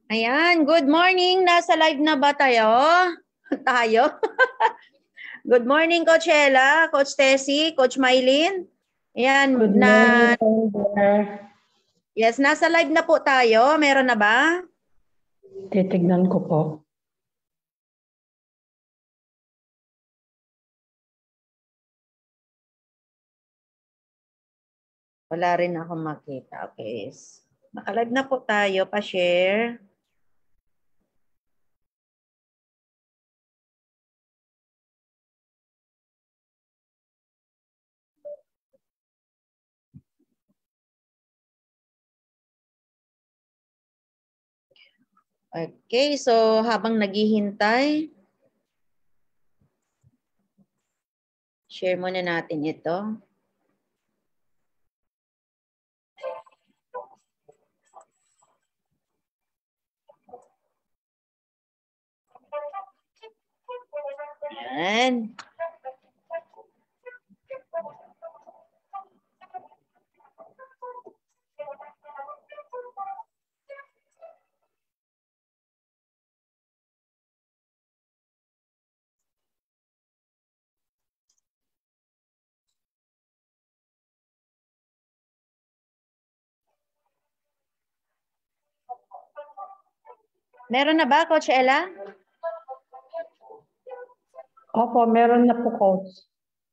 Ayan, good morning. Nasa live na ba tayo? Tayo? Good morning, Coach Ella, Coach Tessie, Coach Mylene. Ayan, Good morning, Founder. yes, nasa live na po tayo. Meron na ba? Titignan ko po. Wala rin ako makita. Okay. Naka-live na po tayo. Pa-share. Okay, so habang naghihintay, share muna natin ito. Ayan. Meron na ba, Coach Ella? Opo, meron na po, Coach.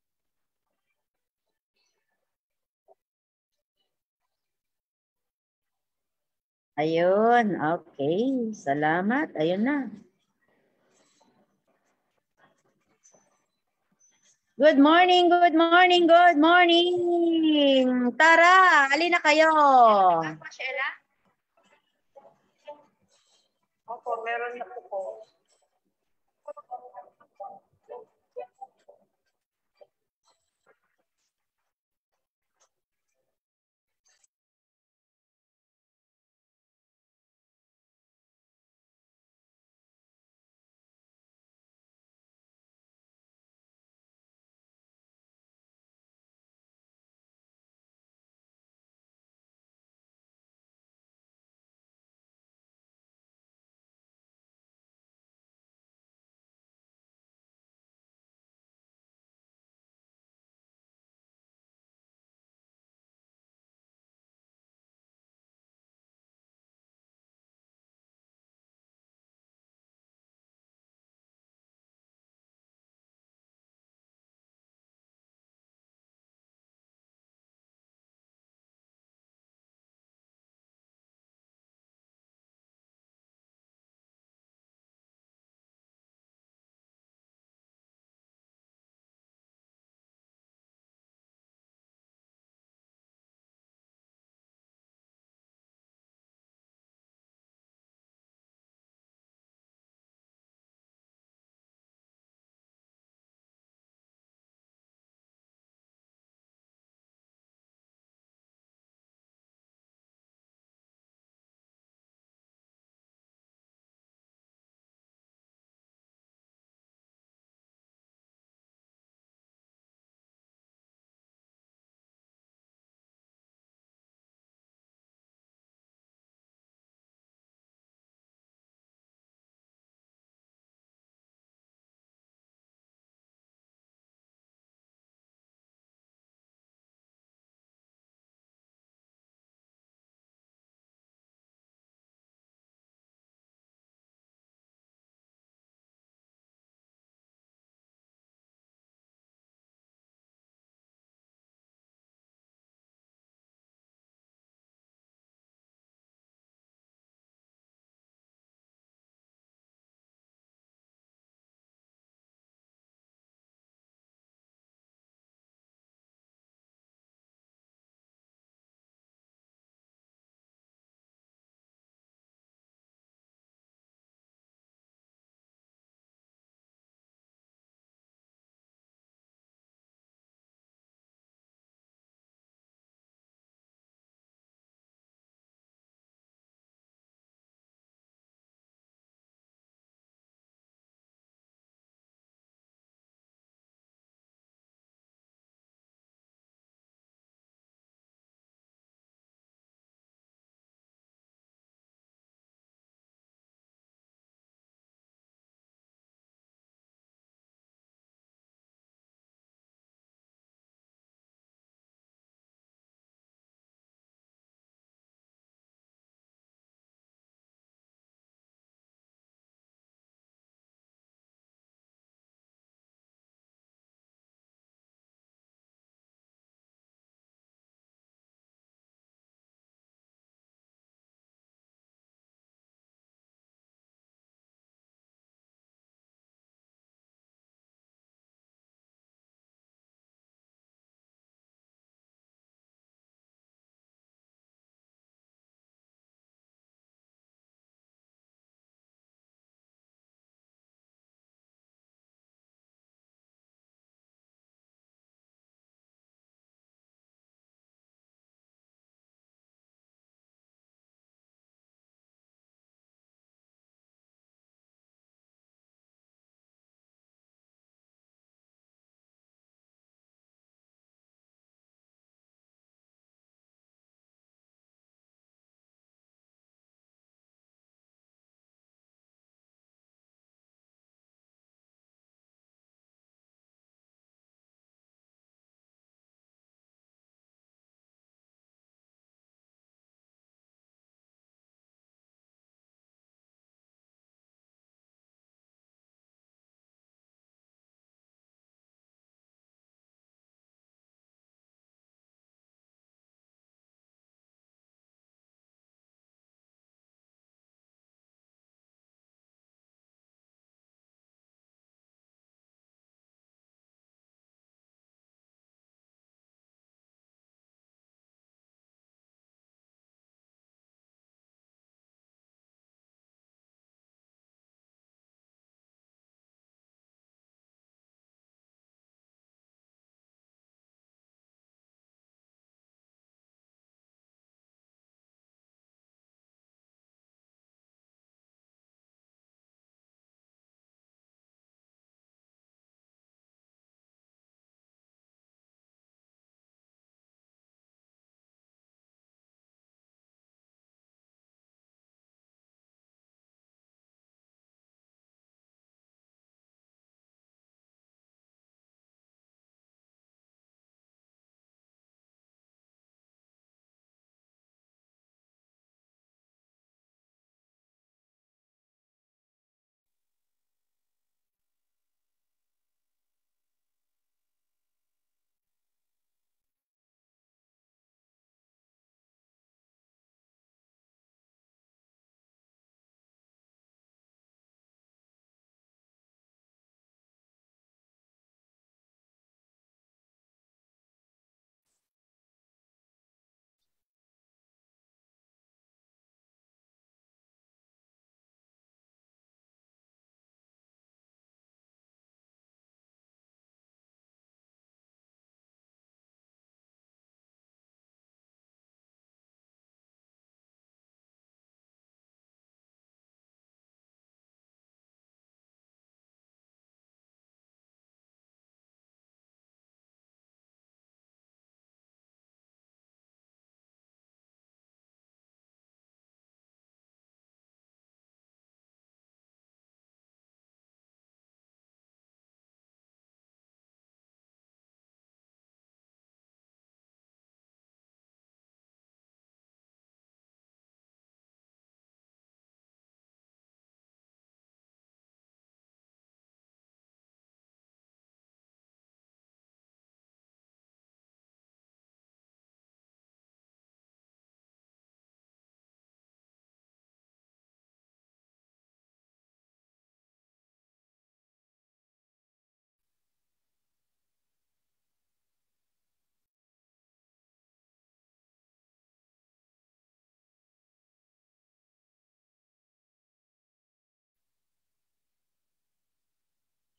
Ayun, okay. Salamat. Ayun na. Good morning, good morning, good morning. Tara, alin na kayo. Opo, meron na po, Coach.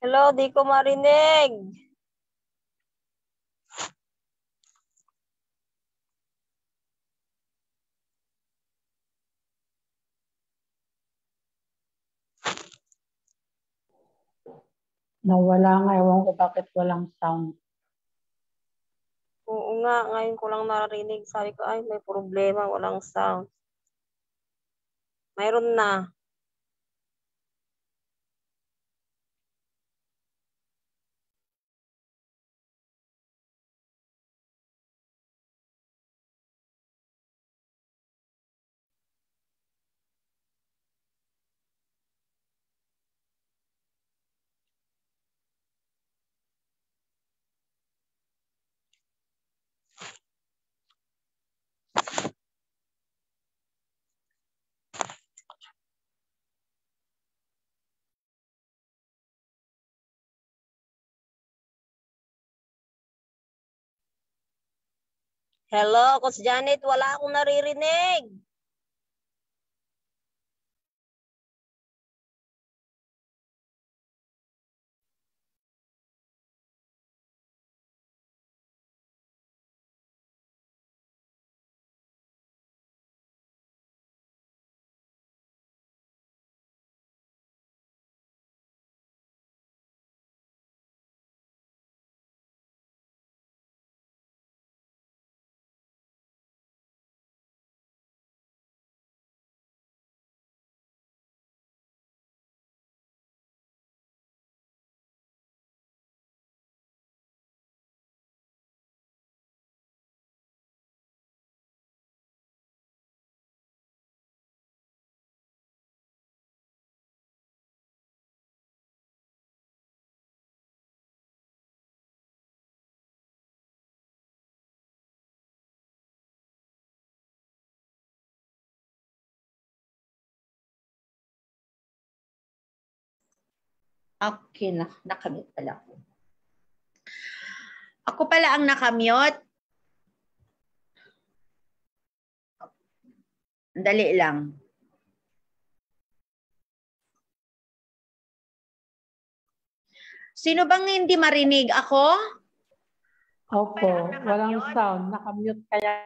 Hello, di ko marinig. Nawala nga, ewan ko bakit walang sound. Oo nga, ngayon ko lang narinig. Sabi ko, ay, may problema, walang sound. Mayroon na. Hello, Coach Janet, wala akong naririnig. Okay, nakamute pala ako. Ako pala ang nakamute. Dali lang. Sino bang hindi marinig? Ako? Opo, walang sound. Nakamute kaya.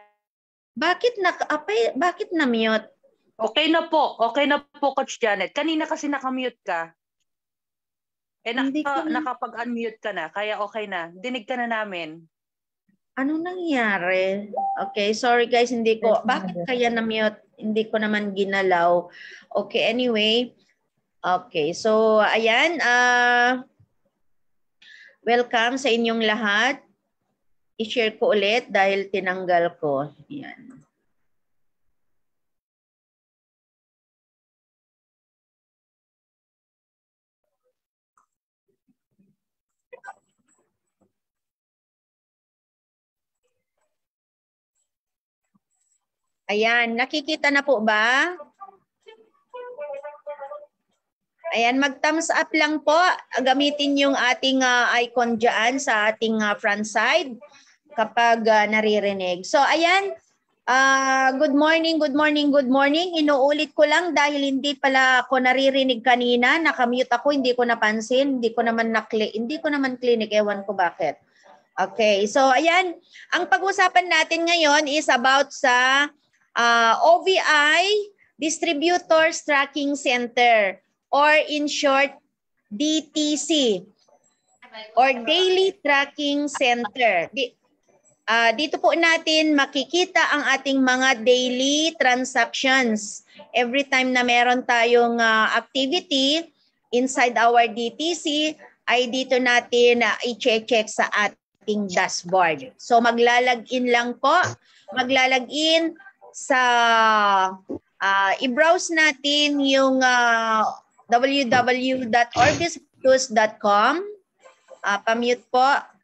Bakit na-mute? Okay na po. Okay na po, Coach Janet. Kanina kasi nakamute ka. Nakapag-unmute ka na, kaya okay na. Dinig ka na namin. Anong nangyari? Okay, sorry guys, hindi ko. Bakit kaya na-mute? Hindi ko naman ginalaw. Okay, anyway. Okay, so ayan. Welcome sa inyong lahat. I-share ko ulit dahil tinanggal ko. Ayan. Ayan, nakikita na po ba? Ayan, mag-thumbs up lang po. Gamitin yung ating icon dyan sa ating front side kapag naririnig. So, ayan. Good morning, good morning, good morning. Inuulit ko lang dahil hindi pala ako naririnig kanina. Nakamute ako, hindi ko napansin. Hindi ko naman clinic. Ewan ko bakit. Okay, so ayan. Ang pag-usapan natin ngayon is about sa OVI Distributors Tracking Center or in short, DTC or Daily Tracking Center. Dito po natin makikita ang ating mga daily transactions. Every time na meron tayong activity inside our DTC, ay dito natin i-check sa ating dashboard. So maglalagin lang po, maglalagin sa i-browse natin yung www.orbisplus.com. Pa-mute po.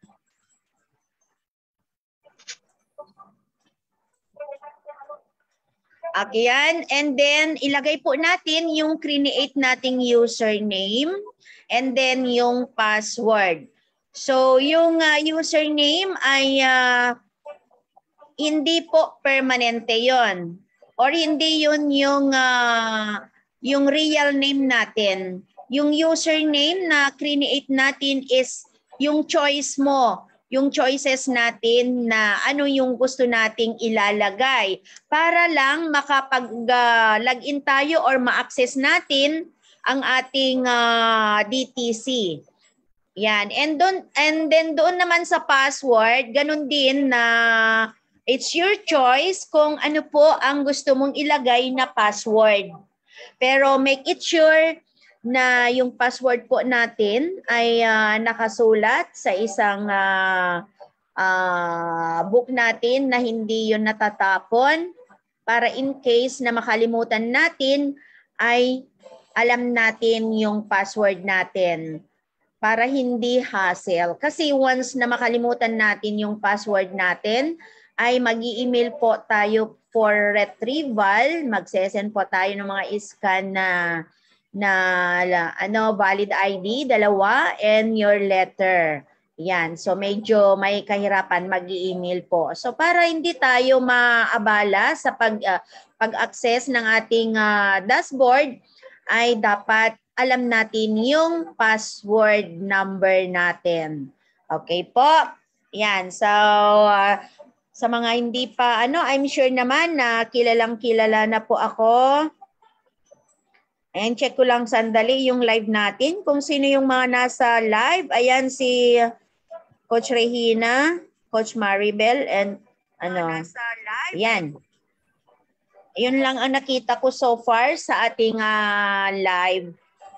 Okay, yan. And then, ilagay po natin yung create nating username and then yung password. So, yung username ay hindi po permanente yon or hindi yun yung real name natin. yung username na create natin is yung choice mo, yung choices natin na ano yung gusto nating ilalagay para lang makapag-login tayo or ma-access natin ang ating DTC. Yan. And then doon naman sa password, ganun din na it's your choice kung ano po ang gusto mong ilagay na password. Pero make it sure na yung password po natin ay nakasulat sa isang book natin na hindi yun natatapon para in case na makalimutan natin ay alam natin yung password natin para hindi hassle. Kasi once na makalimutan natin yung password natin ay mag-i-email po tayo for retrieval, mag-send po tayo ng mga scan na valid ID, 2, and your letter. Yan. So medyo may kahirapan mag-i-email po. So para hindi tayo maabala sa pag-access ng ating dashboard, ay dapat alam natin yung password number natin. Okay po? Yan. So sa mga hindi pa I'm sure naman na kilalang-kilala na po ako. And check ko lang sandali yung live natin. Kung sino yung mga nasa live. Ayan si Coach Regina, Coach Maribel, and Ayan. Yun lang ang nakita ko so far sa ating live.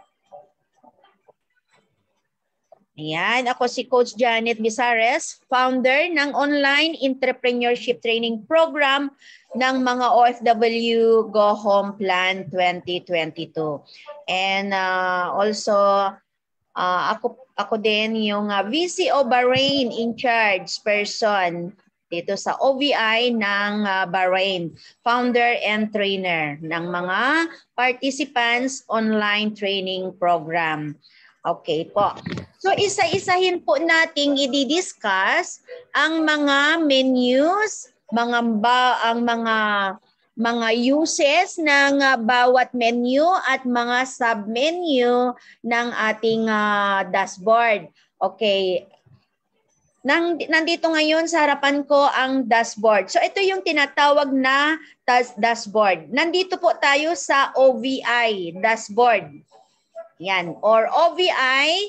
Ayan, ako si Coach Janet Bisares, founder ng Online Entrepreneurship Training Program ng mga OFW Go Home Plan 2022. And also, ako din yung VCO Bahrain in charge person dito sa OVI ng Bahrain, founder and trainer ng mga participants online training program. Okay po. So isa-isahin po nating i-discuss ang mga menus, ang mga uses ng bawat menu at mga sub-menu ng ating dashboard. Okay. Nandito ngayon sa harapan ko ang dashboard. So ito yung tinatawag na dashboard. Nandito po tayo sa OVI dashboard. Yan, or OVI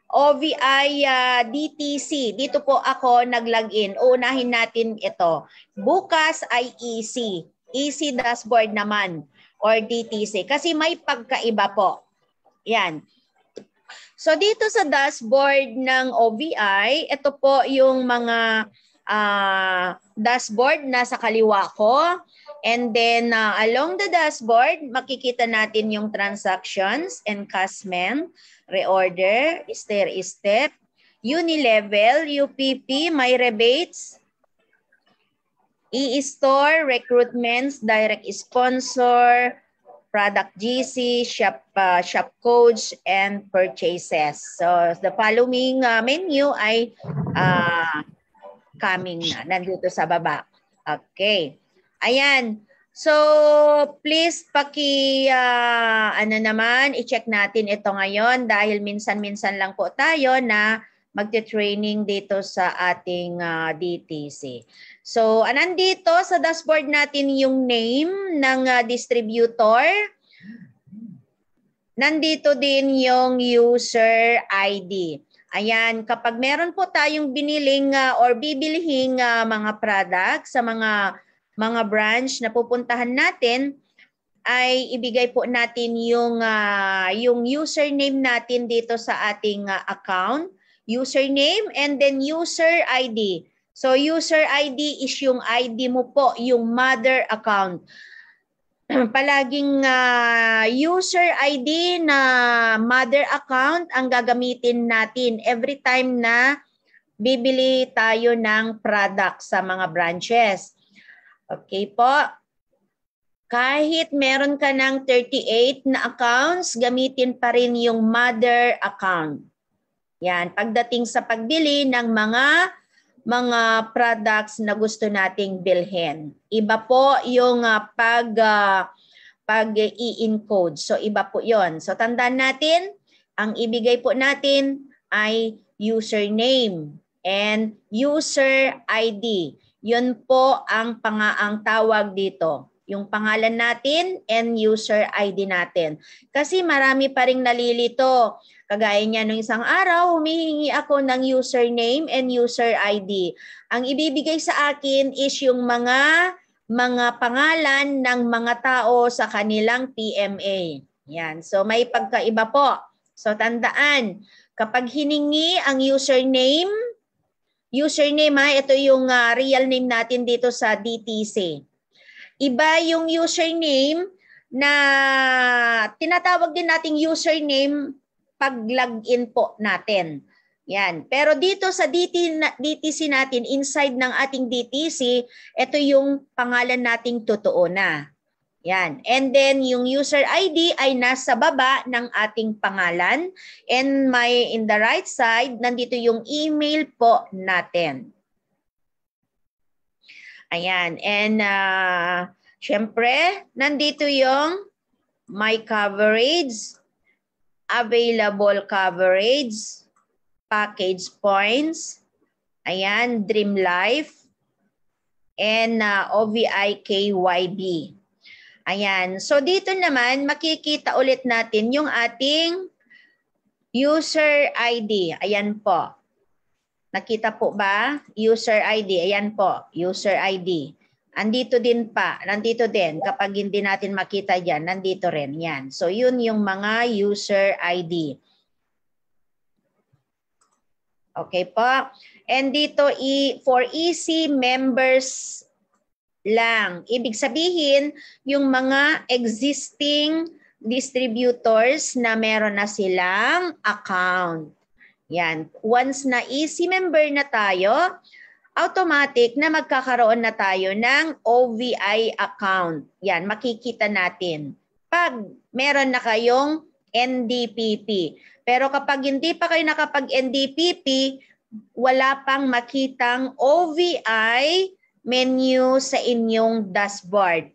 DTC. Dito po ako nag-login. Unahin natin ito. Bukas ay EC. EC dashboard naman or DTC. Kasi may pagkaiba po. Yan. So dito sa dashboard ng OVI, ito po yung mga dashboard na sa kaliwa ko. And then along the dashboard, makikita natin yung transactions, encashment, reorder, step, unilevel, UPP, my rebates, e-store, recruitments, direct sponsor, product GC, shop codes, and purchases. So the following menu ay coming na, nandito sa baba. Okay. Ayan. So, please i-check natin ito ngayon dahil minsan-minsan lang po tayo na magte-training dito sa ating DTC. So, nandito sa dashboard natin yung name ng distributor. Nandito din yung user ID. Ayan, kapag meron po tayong biniling or bibilihing mga products sa mga branch na pupuntahan natin, ay ibigay po natin yung username natin dito sa ating account, username and then user ID. So user ID is yung ID mo po, yung mother account. Palaging user ID na mother account ang gagamitin natin every time na bibili tayo ng product sa mga branches. Okay po. Kahit meron ka ng 38 na accounts, gamitin pa rin yung mother account. Yan, pagdating sa pagbili ng mga products na gusto nating bilhin. Iba po yung pag-i-encode. So iba po 'yon. So tandaan natin, ang ibigay po natin ay username and user ID. Yun po ang tawag dito. Yung pangalan natin and user ID natin. Kasi marami pa ring nalilito. Kagaya niya nung isang araw, humihingi ako ng username and user ID. Ang ibibigay sa akin is yung mga pangalan ng mga tao sa kanilang PMA. Yan. So may pagkaiba po. So tandaan, kapag hiningi ang username ito yung real name natin dito sa DTC. Iba yung username na tinatawag din nating username pag login po natin. Yan. Pero dito sa DTC natin, inside ng ating DTC, ito yung pangalan nating totoo na. Yan. And then yung user ID ay nasa baba ng ating pangalan. And in the right side, nandito yung email po natin. Ayan. And syempre, nandito yung my coverage, available coverage, package points, ayan, Dream Life, and OVI KYB. Ayan. So dito naman, makikita ulit natin yung ating user ID. Ayan po. Nakita po ba? User ID. Ayan po. User ID. Nandito din. Kapag hindi natin makita dyan, nandito rin. Yan. So yun yung mga user ID. Okay po. And dito for easy members lang. Ibig sabihin, yung mga existing distributors na meron na silang account. Yan. Once na easy member na tayo, automatic na magkakaroon na tayo ng OVI account. Yan, makikita natin. Pag meron na kayong NDPP. Pero kapag hindi pa kayo nakapag-NDPP, wala pang makitang OVI menu sa inyong dashboard.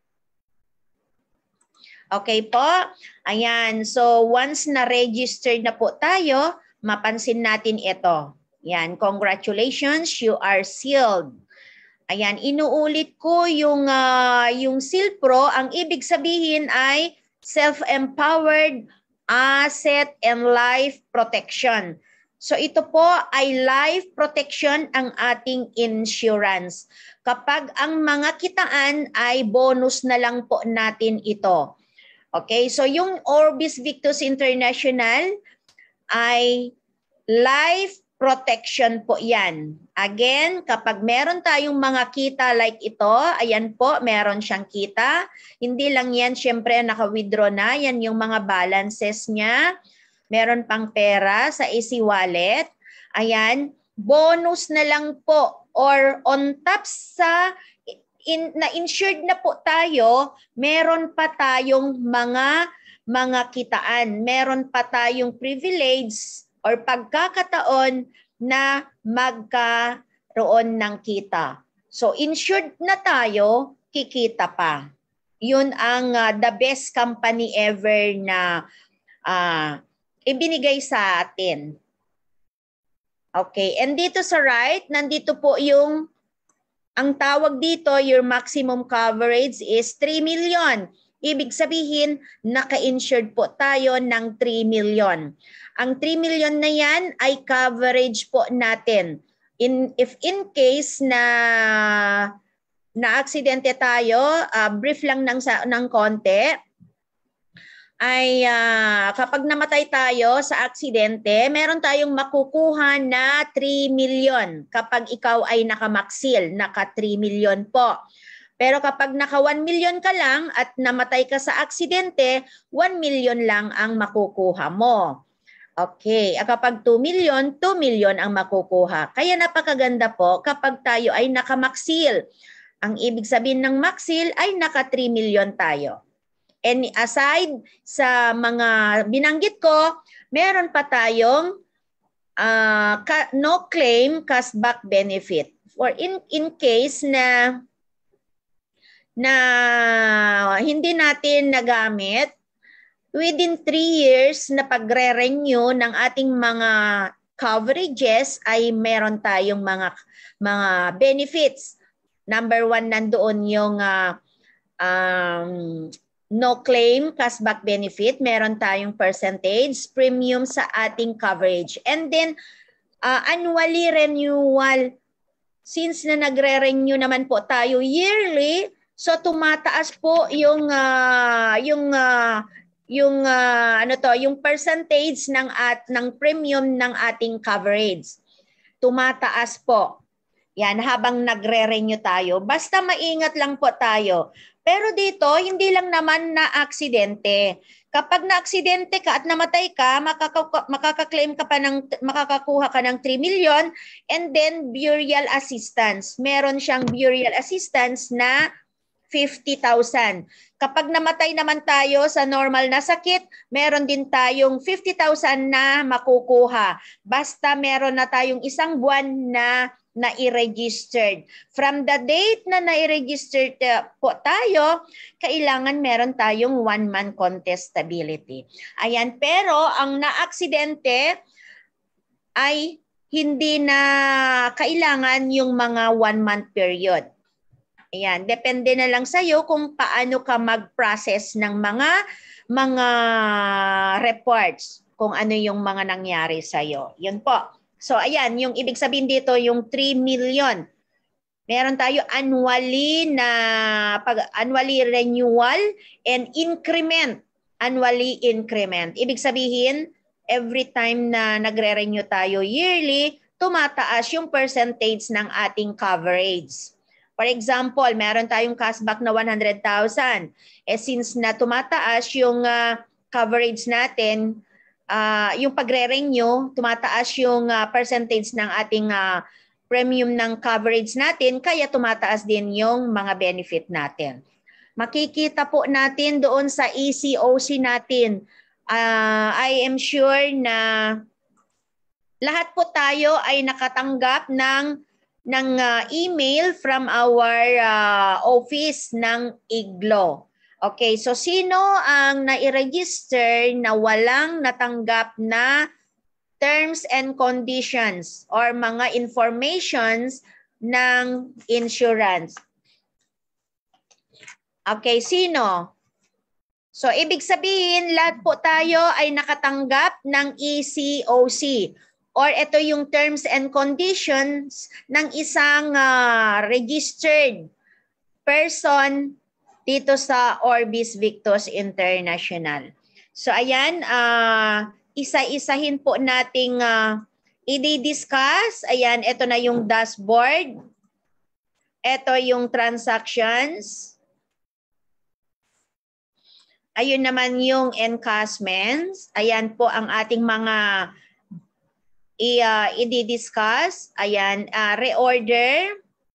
Okay po? Ayan. So once na-registered na po tayo, mapansin natin ito. Yan, congratulations, you are sealed. Ayan, inuulit ko yung Seal Pro. Ang ibig sabihin ay self-empowered asset and life protection. So ito po ay life protection ang ating insurance. Kapag ang mga kitaan ay bonus na lang po natin ito. Okay, so yung Orbis Victus International ay life protection po yan. Again, kapag meron tayong mga kita like ito, ayan po, meron siyang kita. Hindi lang yan, syempre naka-withdraw na. Yan yung mga balances niya. Meron pang pera sa Easy Wallet. Ayan, bonus na lang po or on top sa na-insured na po tayo, meron pa tayong mga kitaan. Meron pa tayong privilege or pagkakataon na magkaroon ng kita. So insured na tayo, kikita pa. Yun ang the best company ever na ibinigay sa atin. Okay, and dito sa right, nandito po yung, ang tawag dito, your maximum coverage is 3 million. Ibig sabihin, naka-insured po tayo ng 3 million. Ang 3 million na yan ay coverage po natin. If in case na aksidente tayo, brief lang ng konti, ay kapag namatay tayo sa aksidente, meron tayong makukuha na 3 million. Kapag ikaw ay nakamaksil, naka 3 million po. Pero kapag naka 1 million ka lang at namatay ka sa aksidente, 1 million lang ang makukuha mo. Okay, kapag 2 million, 2 million ang makukuha. Kaya napakaganda po kapag tayo ay nakamaksil. Ang ibig sabihin ng maksil ay naka 3 million tayo. And aside sa mga binanggit ko, meron pa tayong no claim cashback benefit. For in case na hindi natin nagamit within 3 years na pagre-renew ng ating mga coverages ay meron tayong mga benefits. Number 1, nandoon yung no claim cashback benefit. Meron tayong percentage premium sa ating coverage. And then annually renewal. Since na nagre-renew naman po tayo yearly, so tumataas po yung yung percentage ng premium ng ating coverage. Tumataas po. Yan habang nagre-renew tayo. Basta maingat lang po tayo. Pero dito hindi lang naman na aksidente. Kapag na-aksidente ka at namatay ka, makaka-claim ka pa makakakuha ka ng 3 million and then burial assistance. Meron siyang burial assistance na 50,000. Kapag namatay naman tayo sa normal na sakit, meron din tayong 50,000 na makukuha. Basta meron na tayong 1 buwan na i-registered. From the date na na-i-registered po tayo, kailangan meron tayong 1 month contestability. Ayan, pero ang na-aksidente ay hindi na kailangan yung mga 1 month period. Ayan, depende na lang sa'yo kung paano ka mag-process ng mga reports, kung ano yung mga nangyari sa'yo. Yun po. So ayan, yung ibig sabihin dito, yung 3 million. Meron tayo annually renewal and increment. Annually increment. Ibig sabihin, every time na nagre-renew tayo yearly, tumataas yung percentage ng ating coverage. For example, meron tayong cashback na 100,000. Since na tumataas yung coverage natin, yung pagre-renew, tumataas yung percentage ng ating premium ng coverage natin, kaya tumataas din yung mga benefit natin. Makikita po natin doon sa ECOC natin. I am sure na lahat po tayo ay nakatanggap ng email from our office ng IGLO. Okay, so sino ang nai-register na walang natanggap na terms and conditions or mga informations ng insurance? Okay, sino? So, ibig sabihin, lahat po tayo ay nakatanggap ng ECOC or ito yung terms and conditions ng isang registered person dito sa Orbis Victus International. So ayan, isa-isahin po nating i-discuss. Ayan, ito na yung dashboard. Ito yung transactions. Ayun naman yung encashments. Ayan po ang ating mga i-discuss. Ayan, reorder.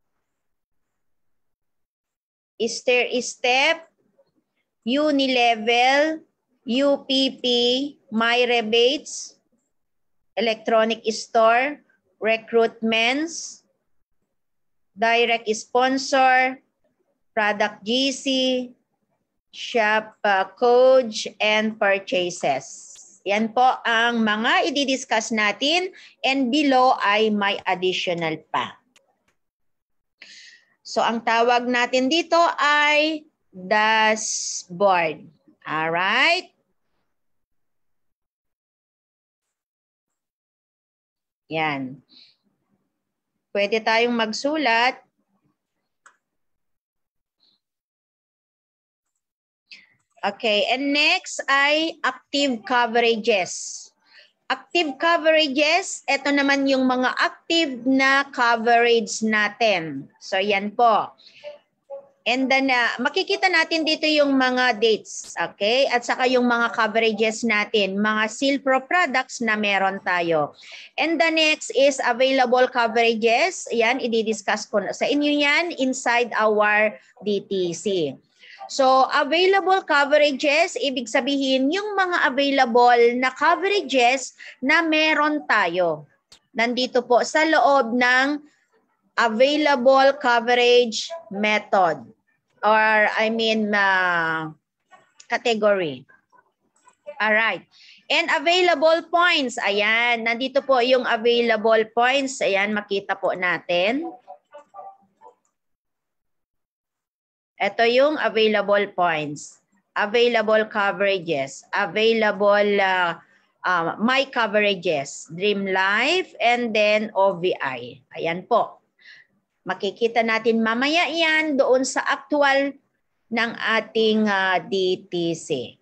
Step, unilevel, UPP, my rebates, electronic store, recruitments, direct sponsor, product GC, shop codes, and purchases. Yan po ang mga i-discuss natin and below ay may additional pa. So, ang tawag natin dito ay dashboard. Alright? Yan. Pwede tayong magsulat. Okay, and next ay active coverages. Active coverages, ito naman yung mga active na coverage natin. So, yan po. And then, makikita natin dito yung mga dates, okay? At saka yung mga coverages natin, mga Silpro products na meron tayo. And the next is available coverages. Yan, i-discuss ko sa inyo yan inside our DTC. So, available coverages, ibig sabihin yung mga available na coverages na meron tayo. Nandito po sa loob ng available coverage method or category. Alright. And available points. Ayan, nandito po yung available points. Ayan, makita po natin. Ito yung available points. Available coverages. Available my coverages. Dream Life and then OVI. Ayan po. Makikita natin mamaya yan doon sa actual ng ating DTC.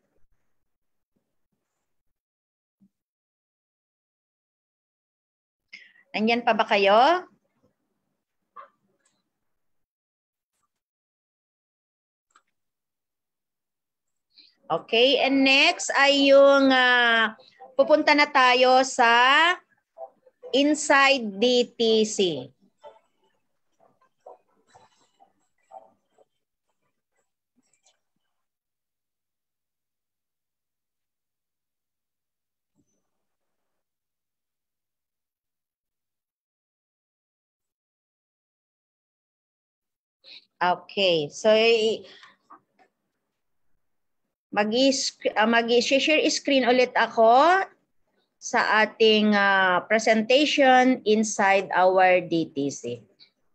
Nandyan pa ba kayo? Okay, and next ay yung pupunta na tayo sa inside DTC. Okay, so mag-share screen ulit ako sa ating presentation inside our DTC.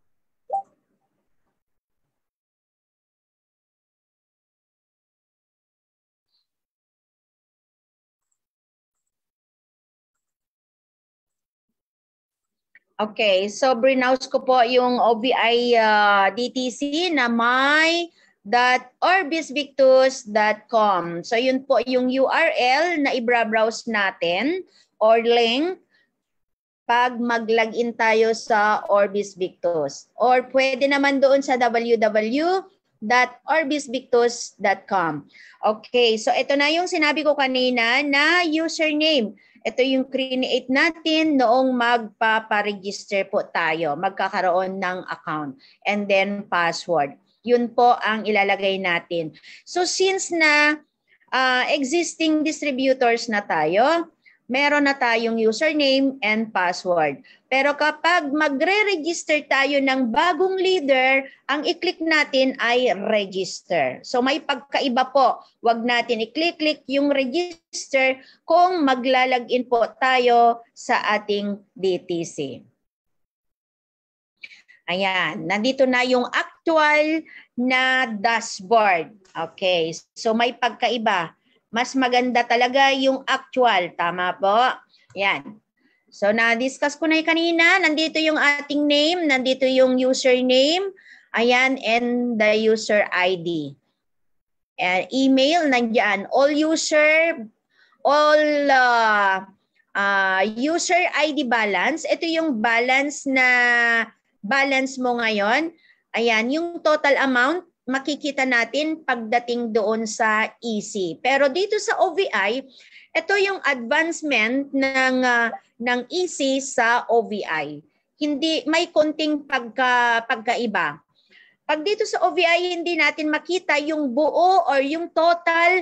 Okay, so browse ko po yung OVI DTC na my.orbisvictus.com. So yun po yung URL na i-browse natin or link pag mag-login tayo sa Orbis Victus. Or pwede naman doon sa www.orbisvictus.com. Okay, so ito na yung sinabi ko kanina na username. Ito yung create natin noong magpaparegister po tayo, magkakaroon ng account, and then password. Yun po ang ilalagay natin. So since na existing distributors na tayo, meron na tayong username and password. Pero kapag magre-register tayo ng bagong leader, ang i-click natin ay register. So may pagkaiba po. Huwag natin i-click yung register kung maglalagin po tayo sa ating DTC. Ayan, nandito na yung actual na dashboard. Okay, so may pagkaiba. Mas maganda talaga yung actual. Tama po? Yan. So, na-discuss ko na yung kanina. Nandito yung ating name. Nandito yung username. Ayan, and the user ID. And email, nandyan. All user ID balance. Ito yung balance mo ngayon. Ayan, yung total amount. Makikita natin pagdating doon sa EC. Pero dito sa OVI, ito yung advancement ng EC sa OVI. Hindi, may konting pagkaiba. Pag dito sa OVI, hindi natin makita yung buo or yung total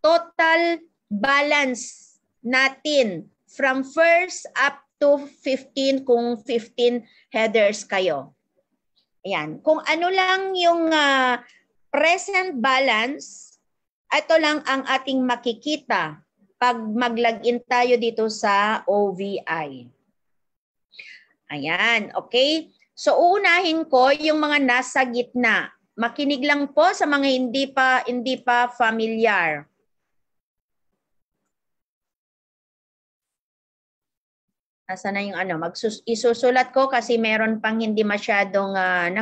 balance natin from first up to 15 kung 15 headers kayo. Ayan. Kung ano lang yung present balance, ito lang ang ating makikita pag mag-login tayo dito sa OVI. Ayan. Okay? So, uunahin ko yung mga nasa gitna. Makinig lang po sa mga hindi pa familiar. Nasa na yung isusulat ko kasi meron pang hindi masyadong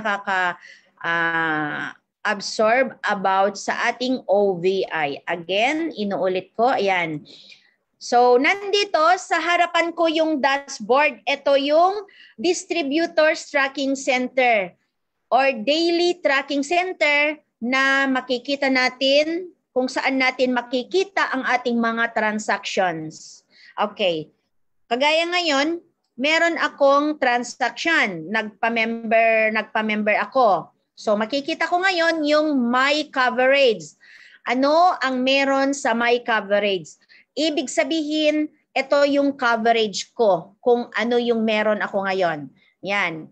absorb about sa ating OVI. Again, inuulit ko. Ayan. So, nandito sa harapan ko yung dashboard. Ito yung Distributors Tracking Center or Daily Tracking Center na makikita natin kung saan natin makikita ang ating mga transactions. Okay. Kagaya ngayon, meron akong transaction. Nagpa-member ako. So makikita ko ngayon yung my coverage. Ano ang meron sa my coverage? Ibig sabihin, ito yung coverage ko kung ano yung meron ako ngayon. Yan.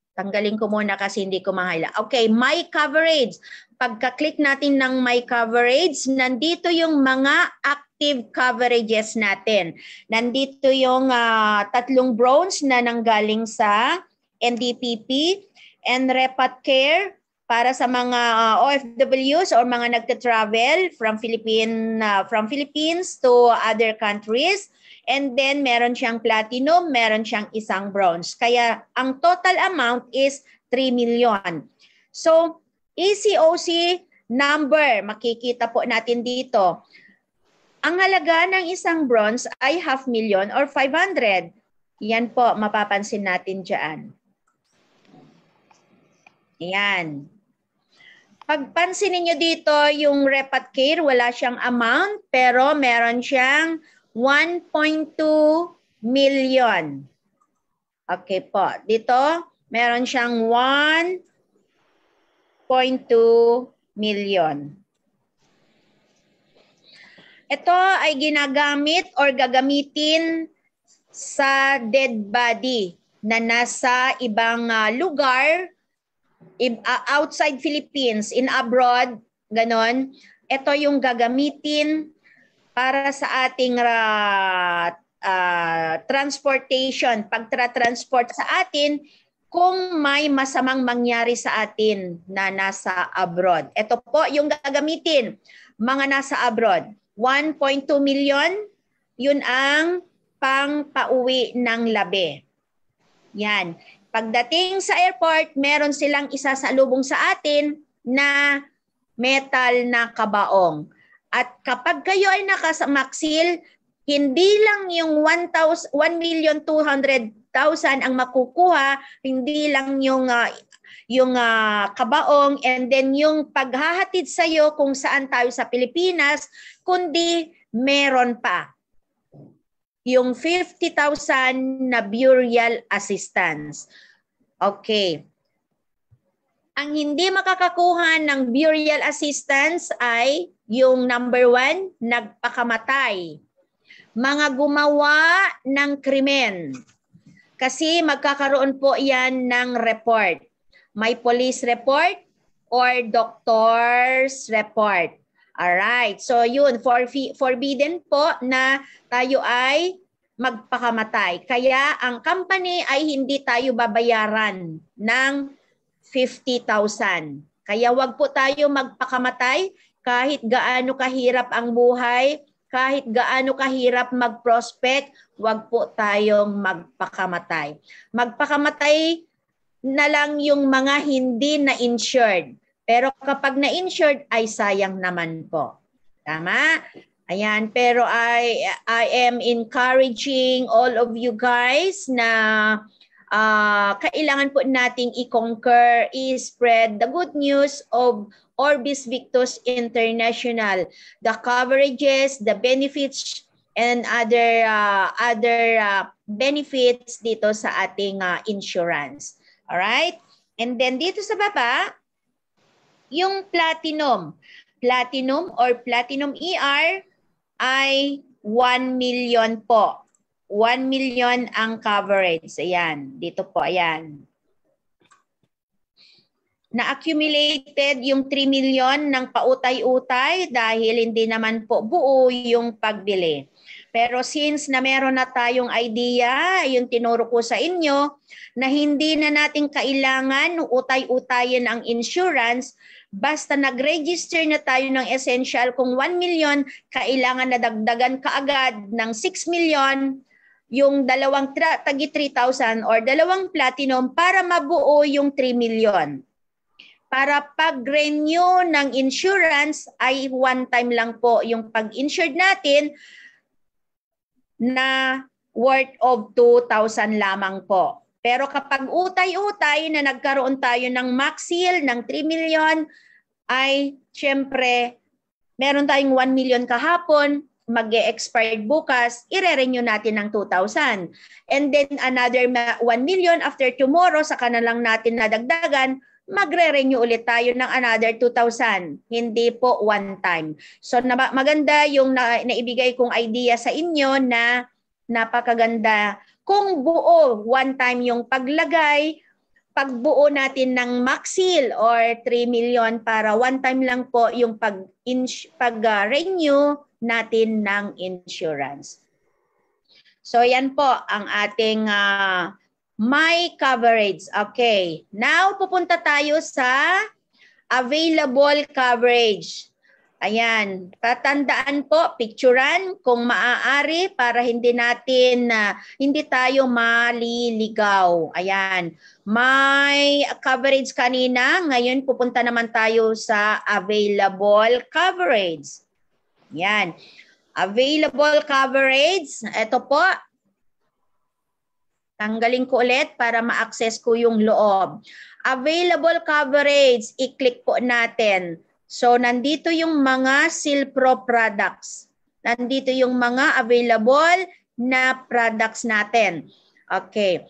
Tanggalin ko muna kasi hindi ko ma-highlight. Okay, my coverage. Pagka-click natin ng my coverage, nandito yung mga active coverages natin. Nandito yung 3 bronze na nanggaling sa NDPP and Repat Care para sa mga OFWs or mga nagta-travel from Philippines to other countries. And then meron siyang platinum, meron siyang isang bronze. Kaya ang total amount is 3 million. So, ECOC number, makikita po natin dito. Ang halaga ng isang bronze ay 500,000 or 500. Yan po, mapapansin natin dyan. Yan. Pagpansin niyo dito, yung Repat Care, wala siyang amount, pero meron siyang 1.2 million. Okay po. Dito, meron siyang 1.2 million. Ito ay ginagamit or gagamitin sa dead body na nasa ibang lugar, outside Philippines, in abroad, ganon. Ito yung gagamitin para sa ating transportation, pagtra-transport sa atin kung may masamang mangyari sa atin na nasa abroad. Ito po yung gagamitin, mga nasa abroad. 1.2 million, yun ang pang-pauwi ng labi. Yan. Pagdating sa airport, meron silang isasalubong sa atin na metal na kabaong. At kapag kayo ay nakamaksil, hindi lang yung 1,200,000 ang makukuha, hindi lang yung kabaong and then yung paghahatid sa iyo kung saan tayo sa Pilipinas, kundi meron pa yung 50,000 na burial assistance. Okay. Ang hindi makakakuha ng burial assistance ay yung number 1, nagpakamatay. Mga gumawa ng krimen. Kasi magkakaroon po yan ng report. May police report or doctor's report. Alright, so yun, forbidden po na tayo ay magpakamatay. Kaya ang company ay hindi tayo babayaran ng 50,000. Kaya wag po tayo magpakamatay kahit gaano kahirap ang buhay, kahit gaano kahirap mag-prospect, wag po tayong magpakamatay. Magpakamatay na lang yung mga hindi na insured. Pero kapag na-insured ay sayang naman po. Tama? Ayan, pero I am encouraging all of you guys na kailangan po nating i-conquer, i-spread the good news of Orbis Victus International, the coverages, the benefits, and other benefits dito sa ating insurance. Alright? And then dito sa baba, yung platinum. Platinum or platinum ER ay 1 million po. 1 million ang coverage. Ayan. Dito po. Ayan. Na-accumulated yung 3 million ng pautay-utay dahil hindi naman po buo yung pagbili. Pero since na meron na tayong idea, yung tinuro ko sa inyo, na hindi na natin kailangan utay-utayin ang insurance, basta nag-register na tayo ng essential, kung 1 million, kailangan na dagdagan kaagad ng 6 million, yung dalawang tagi 3,000 or dalawang platinum para mabuo yung 3 million. Para pag-renew ng insurance ay one time lang po yung pag-insured natin na worth of 2,000 lamang po. Pero kapag utay-utay na nagkaroon tayo ng max seal ng 3 million, ay syempre meron tayong 1 million kahapon, mag-e-expired bukas, ire-renew natin ng 2,000. And then another 1 million after tomorrow, saka na lang natin nadagdagan, magre-renew ulit tayo ng another 2,000. Hindi po one time. So maganda yung naibigay kong idea sa inyo na napakaganda. Kung buo one time yung paglagay, pagbuo natin ng max-seal or 3 million para one time lang po yung pag-renew natin ng insurance. So yan po ang ating my coverage. Okay. Now pupunta tayo sa available coverage. Ayan, patandaan po, picturean kung maaari para hindi tayo maliligaw. Ayan, may coverage kanina, ngayon pupunta naman tayo sa available coverage. Ayan, available coverage, ito po. Tanggalin ko ulit para ma-access ko yung loob. Available coverage, i-click po natin. So, nandito yung mga Silpro products. Nandito yung mga available na products natin. Okay.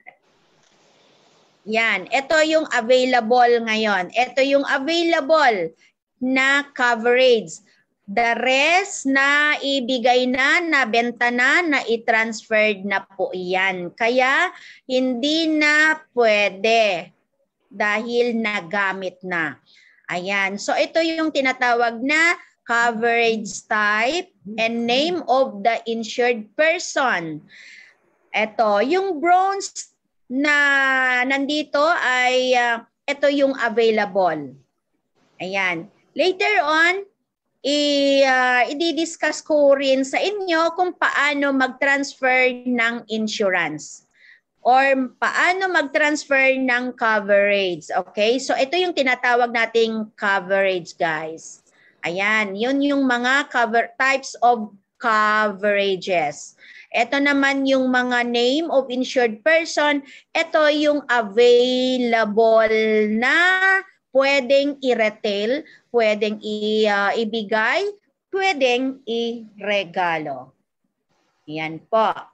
Yan. Ito yung available ngayon. Ito yung available na coverage. The rest na ibigay na benta na i-transferred na po yan. Kaya, hindi na pwede dahil nagamit na. Ayan. So, ito yung tinatawag na coverage type and name of the insured person. Ito, yung bronze na nandito ay ito yung available. Ayan. Later on, i-discuss ko rin sa inyo kung paano mag-transfer ng insurance or paano mag-transfer ng coverage. Okay? So, ito yung tinatawag nating coverage, guys. Ayan. Yun yung mga types of coverages. Ito naman yung mga name of insured person. Ito yung available na pwedeng i-retail, pwedeng ibigay, pwedeng i-regalo. Ayan po.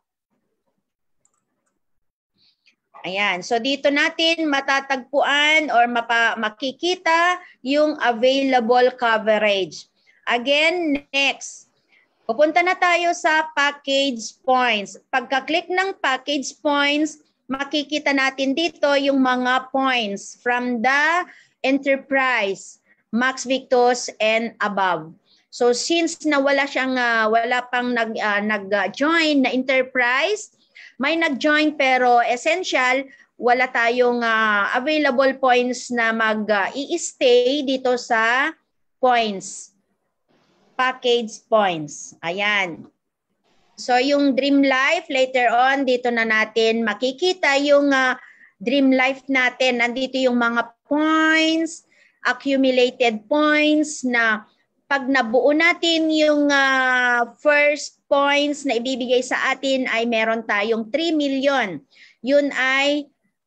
Ayan. So, dito natin matatagpuan or makikita yung available coverage. Again, next. Pupunta na tayo sa package points. Pagka-click ng package points, makikita natin dito yung mga points from the enterprise, Max Victus, and above. So, since na wala pang nag-join na enterprise, may nag-join pero essential, wala tayong available points na mag-i-stay dito sa points. Package points. Ayan. So yung Dream Life, later on, dito na natin makikita yung Dream Life natin. Nandito yung mga points, accumulated points na pag nabuo natin yung first points na ibibigay sa atin ay meron tayong 3 million. Yun ay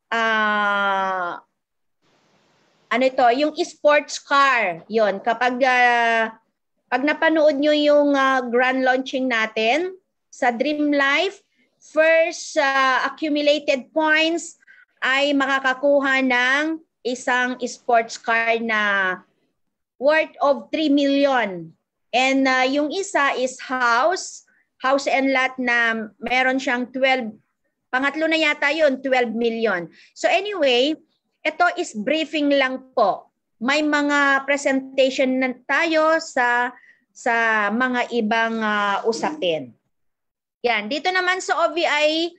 yung sports car. Yun, kapag pag napanood nyo yung grand launching natin sa Dream Life, first accumulated points ay makakakuha ng isang sports car na worth of 3 million. And yung isa is house and lot na meron siyang 12, pangatlo na yata yun, 12 million. So anyway, ito is briefing lang po. May mga presentation na tayo sa mga ibang usapin. Yan, dito naman sa OVI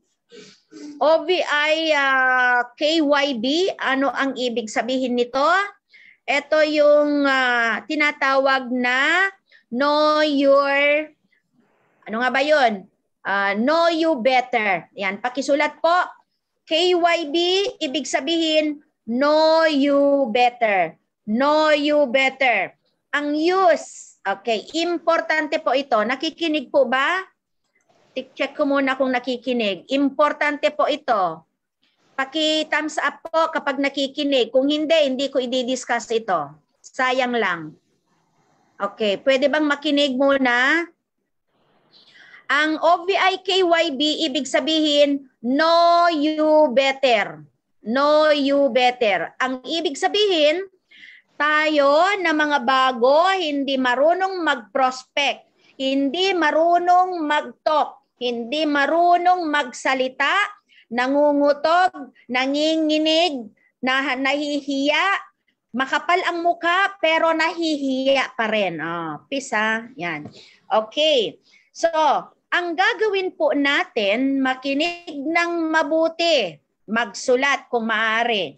KYB, ano ang ibig sabihin nito? Ito yung tinatawag na know your, ano nga ba yun? Know you better. Yan, pakisulat po. KYB, ibig sabihin, know you better. Know you better. Ang use, okay, importante po ito. Nakikinig po ba? Check ko muna kung nakikinig. Importante po ito. Paki-thumbs up po kapag nakikinig. Kung hindi ko i-discuss ito. Sayang lang. Okay, pwede bang makinig muna? Ang OVI KYB, ibig sabihin, know you better. Know you better. Ang ibig sabihin, tayo na mga bago, hindi marunong mag-prospect, hindi marunong mag-talk, hindi marunong magsalita, nangungutog, nanginginig, nahihiya, makapal ang mukha pero nahihiya pa rin. Peace ha. Yan. Okay. So, ang gagawin po natin, makinig ng mabuti, magsulat kung maaari.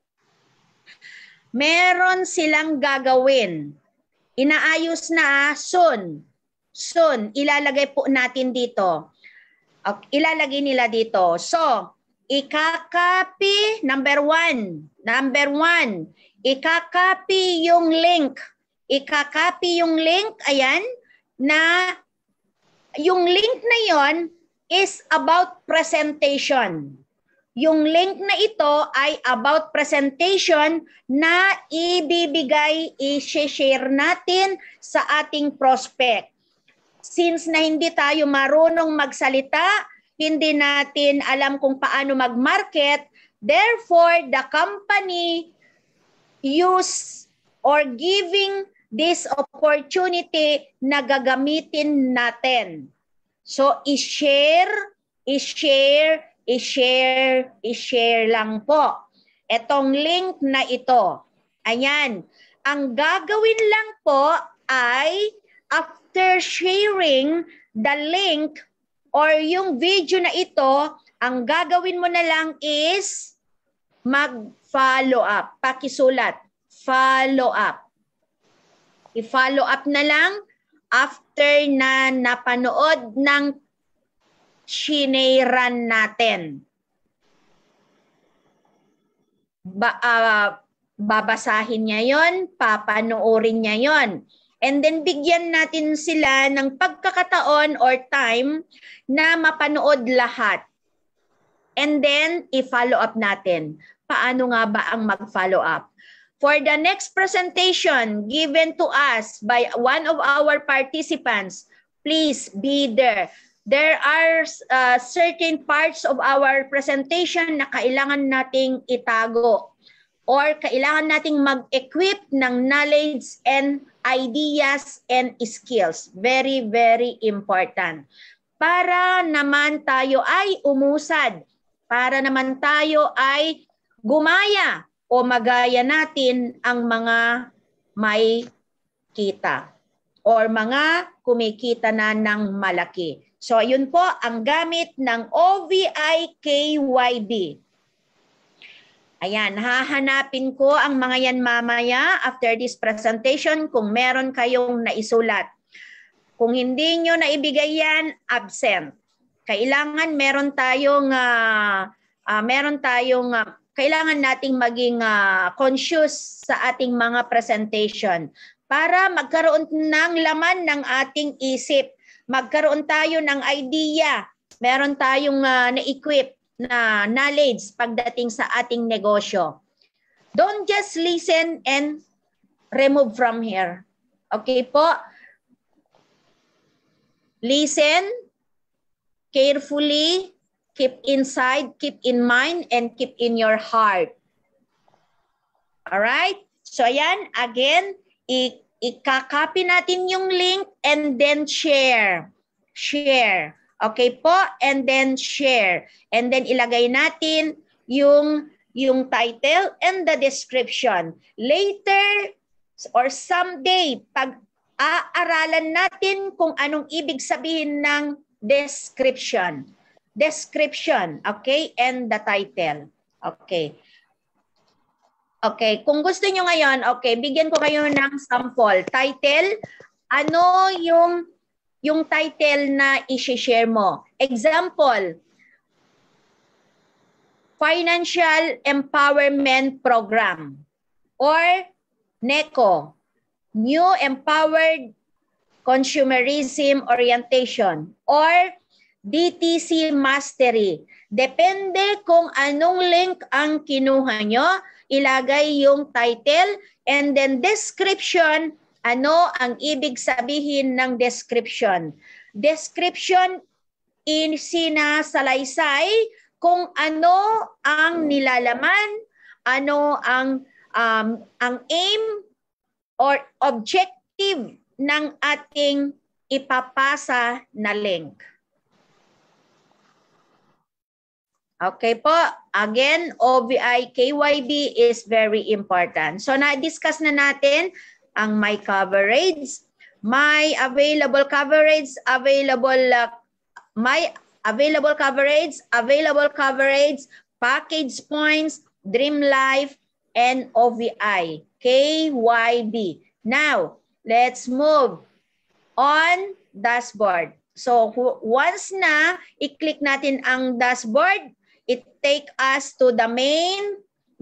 Meron silang gagawin. Inaayos na soon. Soon, ilalagay po natin dito. Ilalagay nila dito. So, ikakopy, number one, ikakopy yung link. Ikakopy yung link, ayan, na yung link na yon is about presentation. Yung link na ito ay about presentation na ibibigay, i-share natin sa ating prospect. Since na hindi tayo marunong magsalita, hindi natin alam kung paano mag-market, therefore the company use or giving this opportunity na gagamitin natin. So, i-share lang po. Etong link na ito. Ayan. Ang gagawin lang po ay after sharing the link or yung video na ito, ang gagawin mo na lang is mag-follow up. Pakisulat. Follow up. I-follow up na lang after na napanood ng shineiran natin. Babasahin niya yon, papanoorin niya yon. And then bigyan natin sila ng pagkakataon or time na mapanood lahat. And then i-follow up natin. Paano nga ba ang mag-follow up? For the next presentation given to us by one of our participants, please be there. There are certain parts of our presentation na kailangan nating itago or kailangan nating mag-equip ng knowledge and ideas and skills. Very, very important. Para naman tayo ay umusad, para naman tayo ay gumaya o magaya natin ang mga may kita or mga kumikita na ng malaki. So, yun po ang gamit ng OVI KYB. Ayan, hahanapin ko ang mga yan mamaya after this presentation kung meron kayong naisulat. Kung hindi nyo naibigay yan, absent. Kailangan kailangan nating maging conscious sa ating mga presentation para magkaroon ng laman ng ating isip. Magkaroon tayo ng idea, meron tayong na-equip na knowledge pagdating sa ating negosyo. Don't just listen and remove from here. Okay po? Listen carefully, keep inside, keep in mind, and keep in your heart. Alright? So ayan, again, ikakopy natin yung link and then share. Share. Okay po? And then share. And then ilagay natin yung title and the description. Later or someday, pag-aaralan natin kung anong ibig sabihin ng description. Description. Okay? And the title. Okay. Okay, kung gusto nyo ngayon, okay, bigyan ko kayo ng sample. Title, ano yung title na i-share mo? Example, Financial Empowerment Program or NECO, New Empowered Consumerism Orientation or DTC Mastery. Depende kung anong link ang kinuha nyo, ilagay yung title and then description, ano ang ibig sabihin ng description. Description sinasalaysay kung ano ang nilalaman, ano ang aim or objective ng ating ipapasa na link. Okay po. Again, OVI KYB is very important. So na-discuss na natin ang my coverage, my available coverage, my available coverage, package points, Dream Life, and OVI KYB. Now, let's move on dashboard. So once na i-click natin ang dashboard, it take us to the main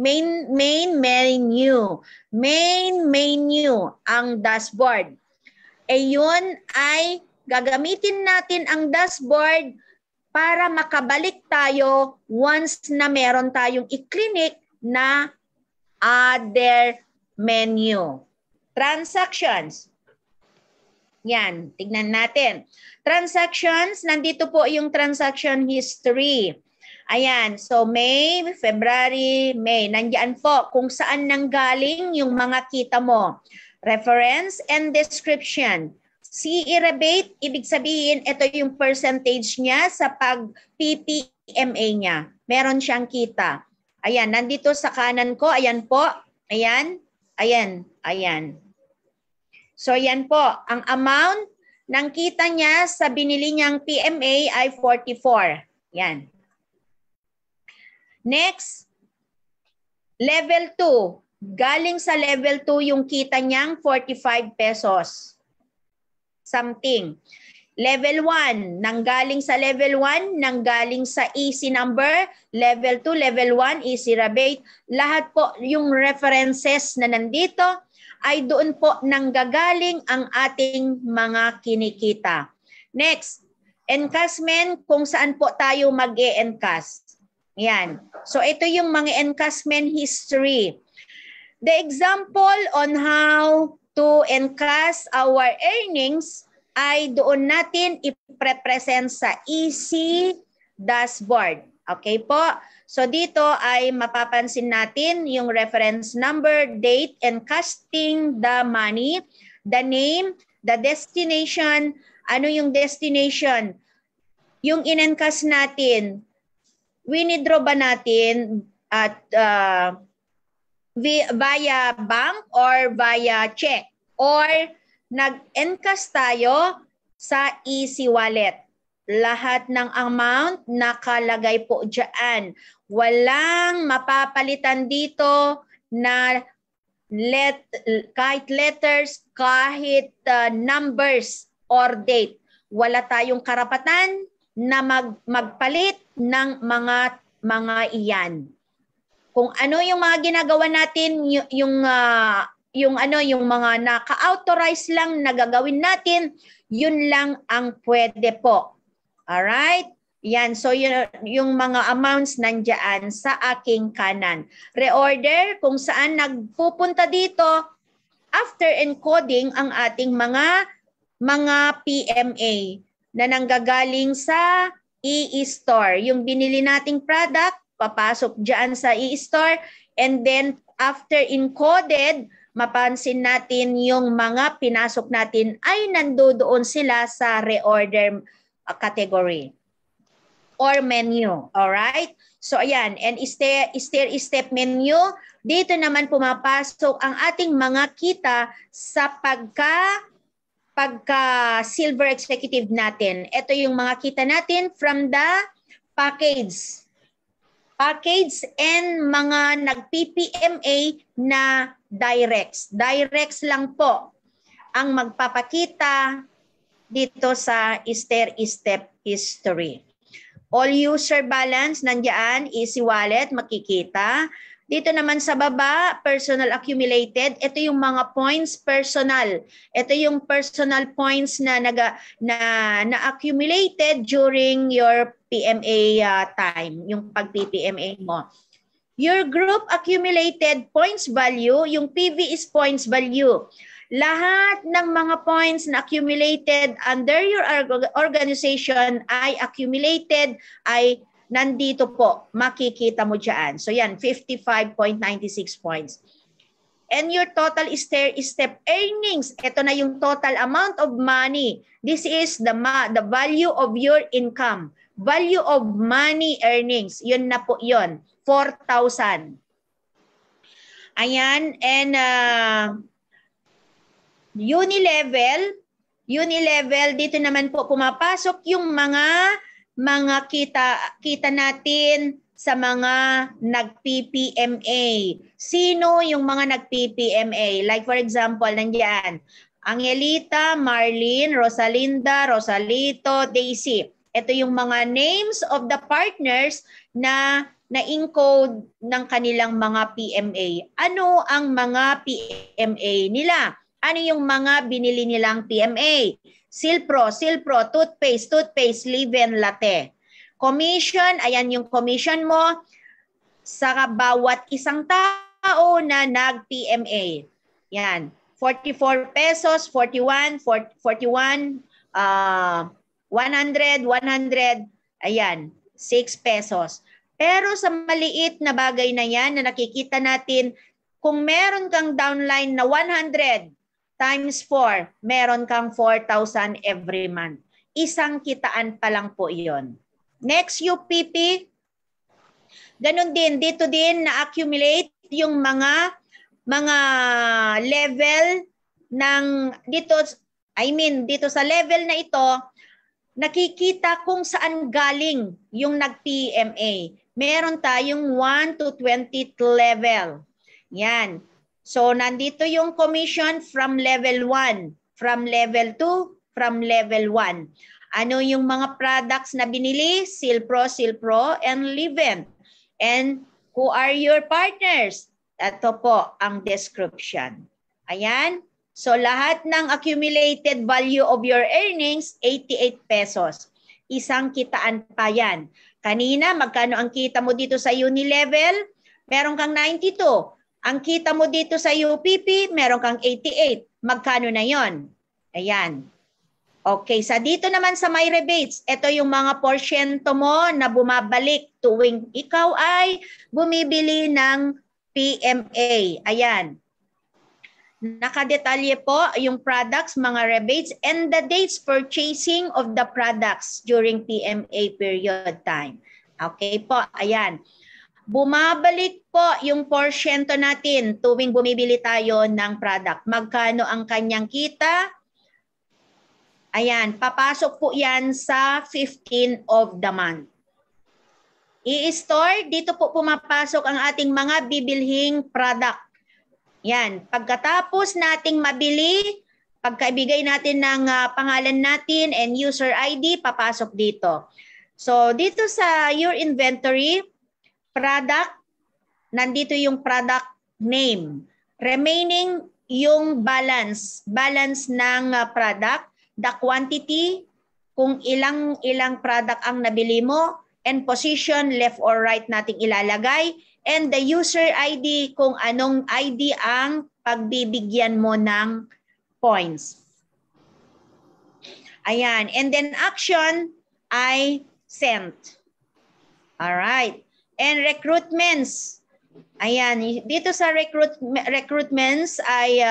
menu. Main menu ang dashboard. Yun ay gagamitin natin ang dashboard para makabalik tayo once na meron tayong i-click na other menu. Transactions. Yan, tignan natin. Transactions, nandito po yung transaction history. Ayan, so May, February, May. Nandiyan po kung saan nanggaling yung mga kita mo. Reference and description. CE rebate, ibig sabihin, ito yung percentage niya sa pag-PPMA niya. Meron siyang kita. Ayan, nandito sa kanan ko, ayan po. Ayan, ayan, ayan. So yan po, ang amount ng kita niya sa binili niyang PMA ay 44. Yan. Next, level 2. Galing sa level 2 yung kita niyang 45 pesos. Something. Level 1, nanggaling sa level 1, nanggaling sa easy number, level 2, level 1, easy rebate. Lahat po yung references na nandito ay doon po nanggagaling ang ating mga kinikita. Next, encashment, kung saan po tayo mag-e-encash. Yan. So ito yung mga encashment history. The example on how to encash our earnings ay doon natin i-represent sa easy dashboard. Okay po? So dito ay mapapansin natin yung reference number, date, and casting the money, the name, the destination. Ano yung destination? Yung in-encash natin, winidraw ba natin at via bank or via check? Or nag-encash tayo sa easy wallet? Lahat ng amount nakalagay po dyan. Walang mapapalitan dito na kahit letters, kahit numbers or date. Wala tayong karapatan na magpalit ng mga iyan. Kung ano yung mga ginagawa natin, yung mga naka-authorize lang na gagawin natin, yun lang ang pwede po. Alright? Yan. So, yung mga amounts nandiyan sa aking kanan. Reorder, kung saan nagpupunta dito after encoding ang ating mga PMA na nanggagaling sa e-store. Yung binili nating product, papasok dyan sa e-store, and then after encoded, mapansin natin yung mga pinasok natin ay nandoon sila sa reorder category or menu. Alright? So ayan, and step menu, dito naman pumapasok ang ating mga kita sa pagka silver executive natin. Ito yung mga kita natin from the package and mga nag-PPMA na directs. Directs lang po ang magpapakita dito sa step history. All user balance, nandiyan, easy wallet, makikita. Dito naman sa baba, personal accumulated. Ito yung mga points personal. Ito yung personal points na accumulated during your PMA time, yung pag-PPMA mo. Your group accumulated points value, yung PV is points value. Lahat ng mga points na accumulated under your organization ay accumulated, ay nandito po, makikita mo dyan. So yan, 55.96 points. And your total step earnings, ito na yung total amount of money. This is the value of your income. Value of money earnings, yun na po yun, 4,000. Ayan, and unilevel, dito naman po pumapasok yung mga kita natin sa mga nag-PPMA. Sino yung mga nag-PPMA? Like for example, nandiyan, Angelita, Marlene, Rosalinda, Rosalito, Daisy. Ito yung mga names of the partners na na-encode ng kanilang mga PMA. Ano ang mga PMA nila? Ano yung mga binili nilang PMA? Silpro, toothpaste, leave-in latte. Commission, ayan yung commission mo sa bawat isang tao na nag-PMA. Yan, 44 pesos, 41, 100, ayan, 6 pesos. Pero sa maliit na bagay na yan na nakikita natin, kung meron kang downline na 100 times 4, meron kang 4,000 every month. Isang kitaan pa lang po iyon. Next, UPP. Ganon din, dito din na-accumulate yung mga level ng dito, dito sa level na ito, nakikita kung saan galing yung nag-PMA. Meron tayong 1 to 20th level. Yan. So, nandito yung commission from level 1, from level 2, from level 1. Ano yung mga products na binili? Silpro, and Liven. And who are your partners? Ito po ang description. Ayan. So, lahat ng accumulated value of your earnings, 88 pesos. Isang kitaan pa yan. Kanina, magkano ang kita mo dito sa Unilevel? Meron kang 92. Ang kita mo dito sa UPP, meron kang 88. Magkano na yon? Ayan. Okay, sa dito naman sa my rebates, ito yung mga porsyento mo na bumabalik tuwing ikaw ay bumibili ng PMA. Ayan. Nakadetalye po yung products, mga rebates, and the dates purchasing of the products during PMA period time. Okay po, ayan. Bumabalik po yung porsyento natin tuwing bumibili tayo ng product. Magkano ang kanyang kita? Ayan, papasok po yan sa 15 of the month. I-store, dito po pumapasok ang ating mga bibilhing product. Yan, pagkatapos nating mabili, pagkaibigay natin ng pangalan natin and user ID, papasok dito. So, dito sa your inventory, product, nandito yung product name. Remaining yung balance ng product, the quantity, kung ilang product ang nabili mo, and position, left or right nating ilalagay, and the user ID, kung anong ID ang pagbibigyan mo ng points. Ayan. And then action ay sent. Alright. And recruitments. Ayan. Dito sa recruitments ay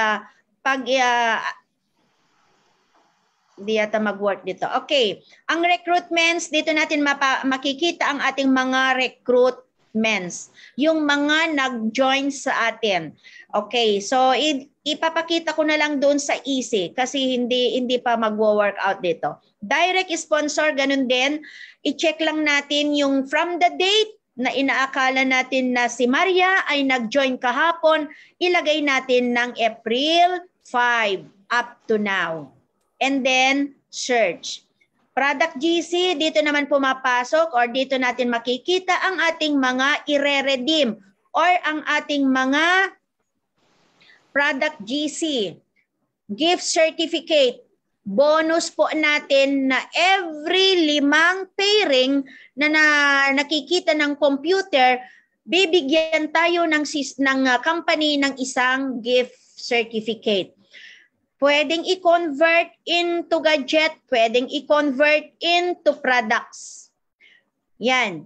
hindi yata mag-work dito. Okay. Ang recruitments, dito natin makikita ang ating mga recruitments. Yung mga nag-join sa atin. Okay. So, ipapakita ko na lang doon sa easy kasi hindi pa mag-work out dito. Direct sponsor, ganun din. I-check lang natin yung from the date na inaakala natin na si Maria ay nag-join kahapon, ilagay natin ng April 5 up to now. And then, search. Product GC, dito naman pumapasok or dito natin makikita ang ating mga ire-redeem or ang ating mga product GC. Gift certificate. Bonus po natin na every 5 pairing na nakikita ng computer, bibigyan tayo ng company ng isang gift certificate. Pwedeng i-convert into gadget, pwedeng i-convert into products. Yan.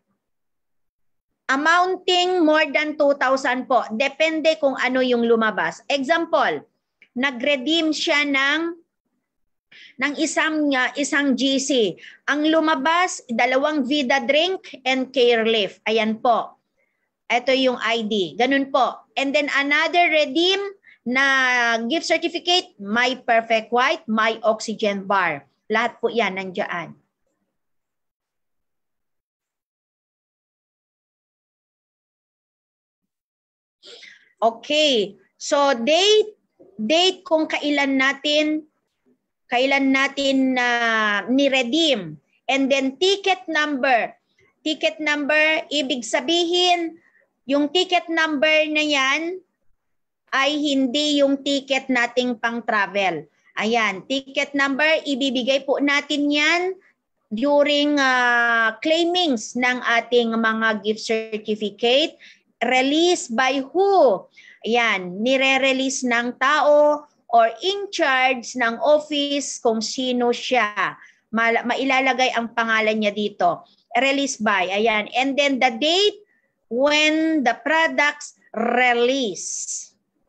Amounting more than 2,000 po. Depende kung ano yung lumabas. Example, nag-redeem siya ng ng isang GC. Ang lumabas, 2 Vida Drink and Care Leaf. Ayan po. Ito yung ID. Ganun po. And then another redeem na gift certificate, My Perfect White, My Oxygen Bar. Lahat po yan nandiyan. Okay. So date kung kailan natin ni-redeem. And then ticket number. Ticket number, ibig sabihin, yung ticket number na yan ay hindi yung ticket nating pang-travel. Ayan, ticket number, ibibigay po natin yan during claimings ng ating mga gift certificate. Released by who? Ayan, nire-release ng tao or in charge ng office kung sino siya. Mailalagay ang pangalan niya dito. Released by, ayan. And then the date when the products release.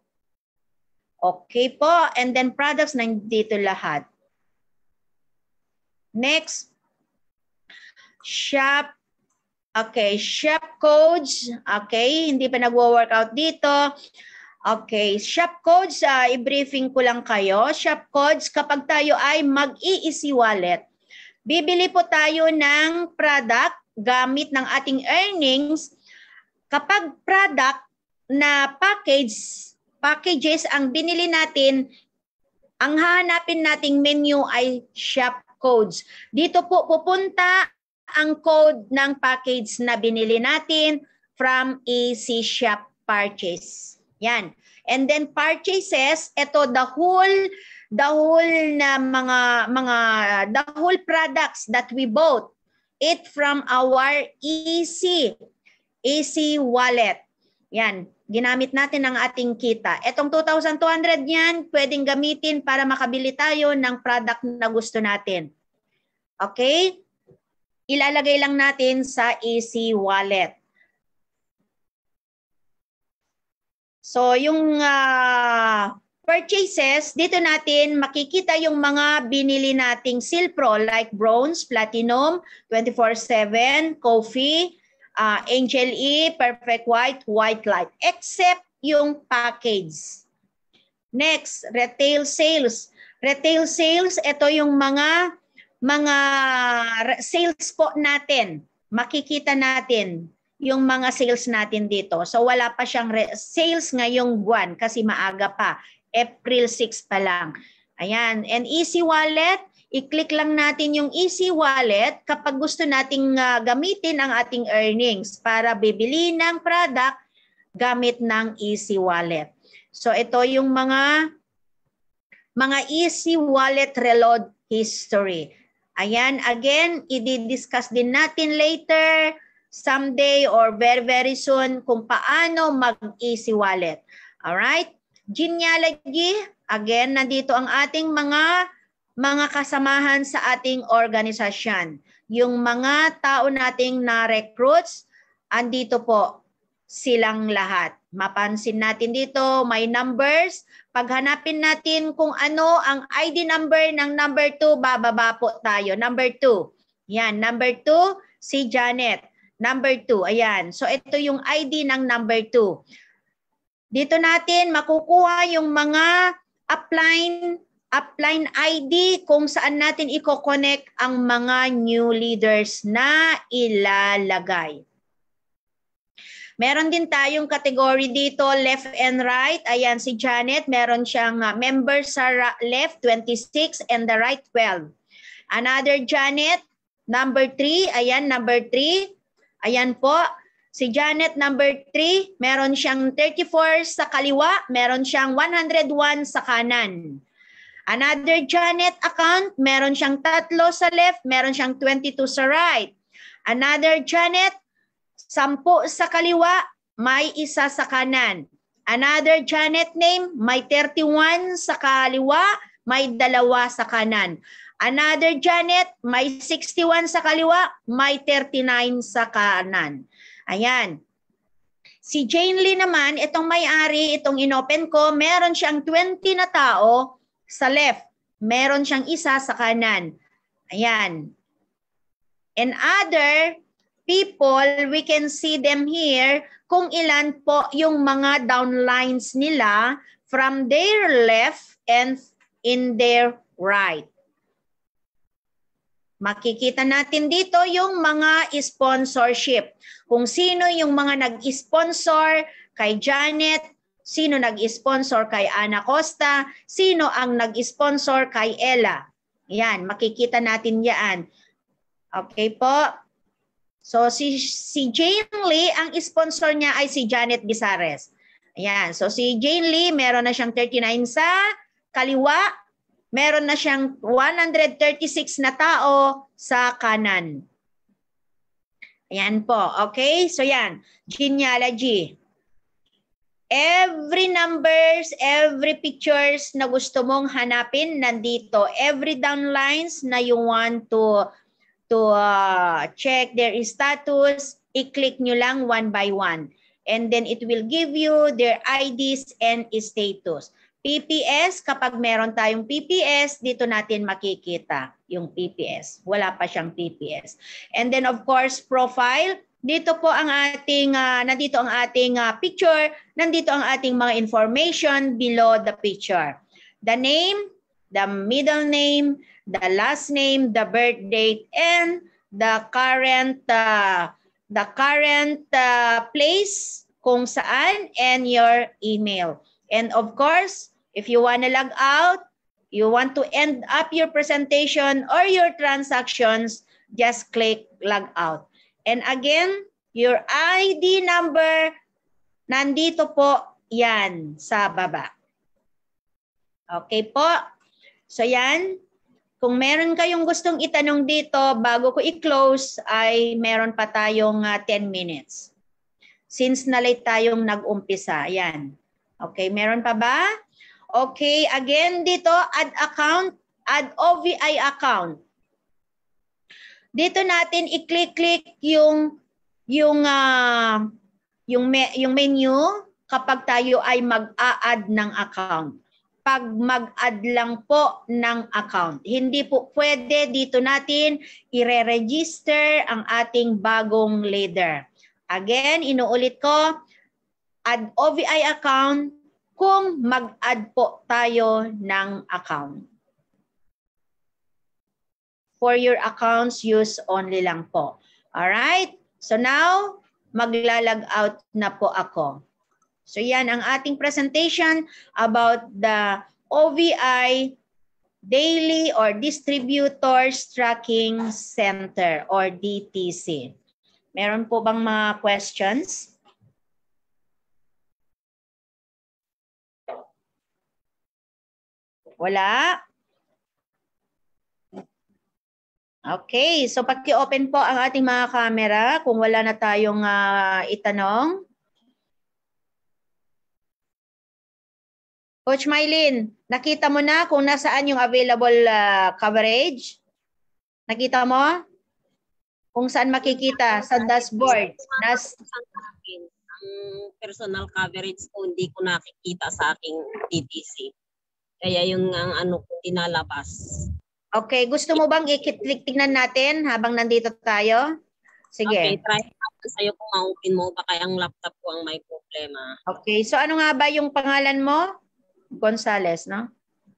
Okay po. And then products nandito lahat. Next. Shop. Okay. Shop codes. Okay. Hindi pa nagwo-workout dito. Okay. Shop codes. I-briefing ko lang kayo. Shop codes. Kapag tayo ay mag-i-easy wallet, bibili po tayo ng product gamit ng ating earnings. Kapag product na packages ang binili natin, ang hahanapin nating menu ay shop codes. Dito po pupunta ang code ng package na binili natin from Easy Shop Purchase. Yan. And then purchases, ito the whole products that we bought it from our Easy wallet. Yan, ginamit natin ang ating kita. Etong 2,200 yan, pwedeng gamitin para makabili tayo ng product na gusto natin. Okay? Ilalagay lang natin sa Easy wallet. So, yung purchases, dito natin makikita yung mga binili nating Silpro like Bronze, Platinum, 24/7, Coffee, Angel E, Perfect White, White Light, except yung package. Next, retail sales. Retail sales, ito yung mga sales po natin. Makikita natin yung mga sales natin dito. So wala pa siyang sales ngayong buwan kasi maaga pa. April 6 pa lang. Ayan. And Easy Wallet, i-click lang natin yung Easy Wallet kapag gusto nating gamitin ang ating earnings para bibili ng product gamit ng Easy Wallet. So ito yung mga Easy Wallet reload history. Ayan, again, i-discuss din natin later, someday or very, very soon kung paano mag-Easy Wallet. Alright? Genealogy, again, nandito ang ating mga kasamahan sa ating organisasyon. Yung mga tao nating na-recruits, andito po silang lahat. Mapansin natin dito, may numbers. Pag hanapin natin kung ano ang ID number ng number 2, bababa po tayo. Number 2. Yan, number 2, si Janet. Number 2, ayan. So ito yung ID ng number 2. Dito natin makukuha yung mga upline ID kung saan natin i-connect ang mga new leaders na ilalagay. Meron din tayong category dito, left and right. Ayan, si Janet, meron siyang members sa left, 26, and the right, 12. Another Janet, number 3. Ayan, number 3. Ayan po. Si Janet, number 3, meron siyang 34 sa kaliwa, meron siyang 101 sa kanan. Another Janet account, meron siyang 3 sa left, meron siyang 22 sa right. Another Janet, 10 sa kaliwa, may 1 sa kanan. Another Janet name, may 31 sa kaliwa, may 2 sa kanan. Another Janet, may 61 sa kaliwa, may 39 sa kanan. Ayan. Si Jane Lee naman, itong may-ari, itong inopen ko, meron siyang 20 na tao sa left, Meron siyang isa sa kanan. Ayan. And other people, we can see them here kung ilan po yung mga downlines nila from their left and in their right. Makikita natin dito yung mga sponsorship. Kung sino yung mga nag-sponsor kay Janet, sino nag-sponsor kay Ana Costa, sino ang nag-sponsor kay Ella. Yan, makikita natin yan. Okay po. So si Jane Lee, ang sponsor niya ay si Janet Bisares. Ayan, so si Jane Lee, meron na siyang 39 sa kaliwa, meron na siyang 136 na tao sa kanan. Ayan po, okay? So yan, genealogy. Every numbers, every pictures na gusto mong hanapin, nandito. Every downlines na you want to check their status, i-click nyo lang one by one. And then it will give you their IDs and status. PPS, kapag meron tayong PPS, dito natin makikita yung PPS. Wala pa siyang PPS. And then of course, profile. Dito po ang ating, nandito ang ating picture. Nandito ang ating mga information below the picture. The name, the middle name, the last name, the birth date, and the current place kung saan, and your email. And of course, if you want to log out, you want to end up your presentation or your transactions, just click log out. And again, your ID number, nandito po yan sa baba. Okay po? So yan. Kung meron kayong gustong itanong dito, bago ko i-close, ay meron pa tayong 10 minutes. Since na-late tayong nag-umpisa. Ayan. Okay, meron pa ba? Okay, again dito, add account, add OVI account. Dito natin i-click-click yung menu kapag tayo ay mag-a-add ng account. Pag mag-add lang po ng account. Hindi po pwede dito natin i-register ang ating bagong leader. Again, inuulit ko, add OVI account kung mag-add po tayo ng account. For your accounts use only lang po. Alright? So now, maglalag out na po ako. So yan ang ating presentation about the OVI Daily or Distributors Tracking Center or DTC. Meron po bang mga questions? Wala? Okay, so paki-open po ang ating mga camera kung wala na tayong itanong. Coach Mylene, nakita mo na kung nasaan yung available coverage? Nakita mo? Kung saan makikita? Sa dashboard. Ang personal coverage ko, hindi ko nakikita sa aking DTC. Kaya yung ano ko tinalabas. Okay, gusto mo bang tignan natin habang nandito tayo? Sige. Okay, try sa'yo kung ma-open mo. Baka ang laptop ko ang may problema. Okay, so ano nga ba yung pangalan mo? Gonzales, no?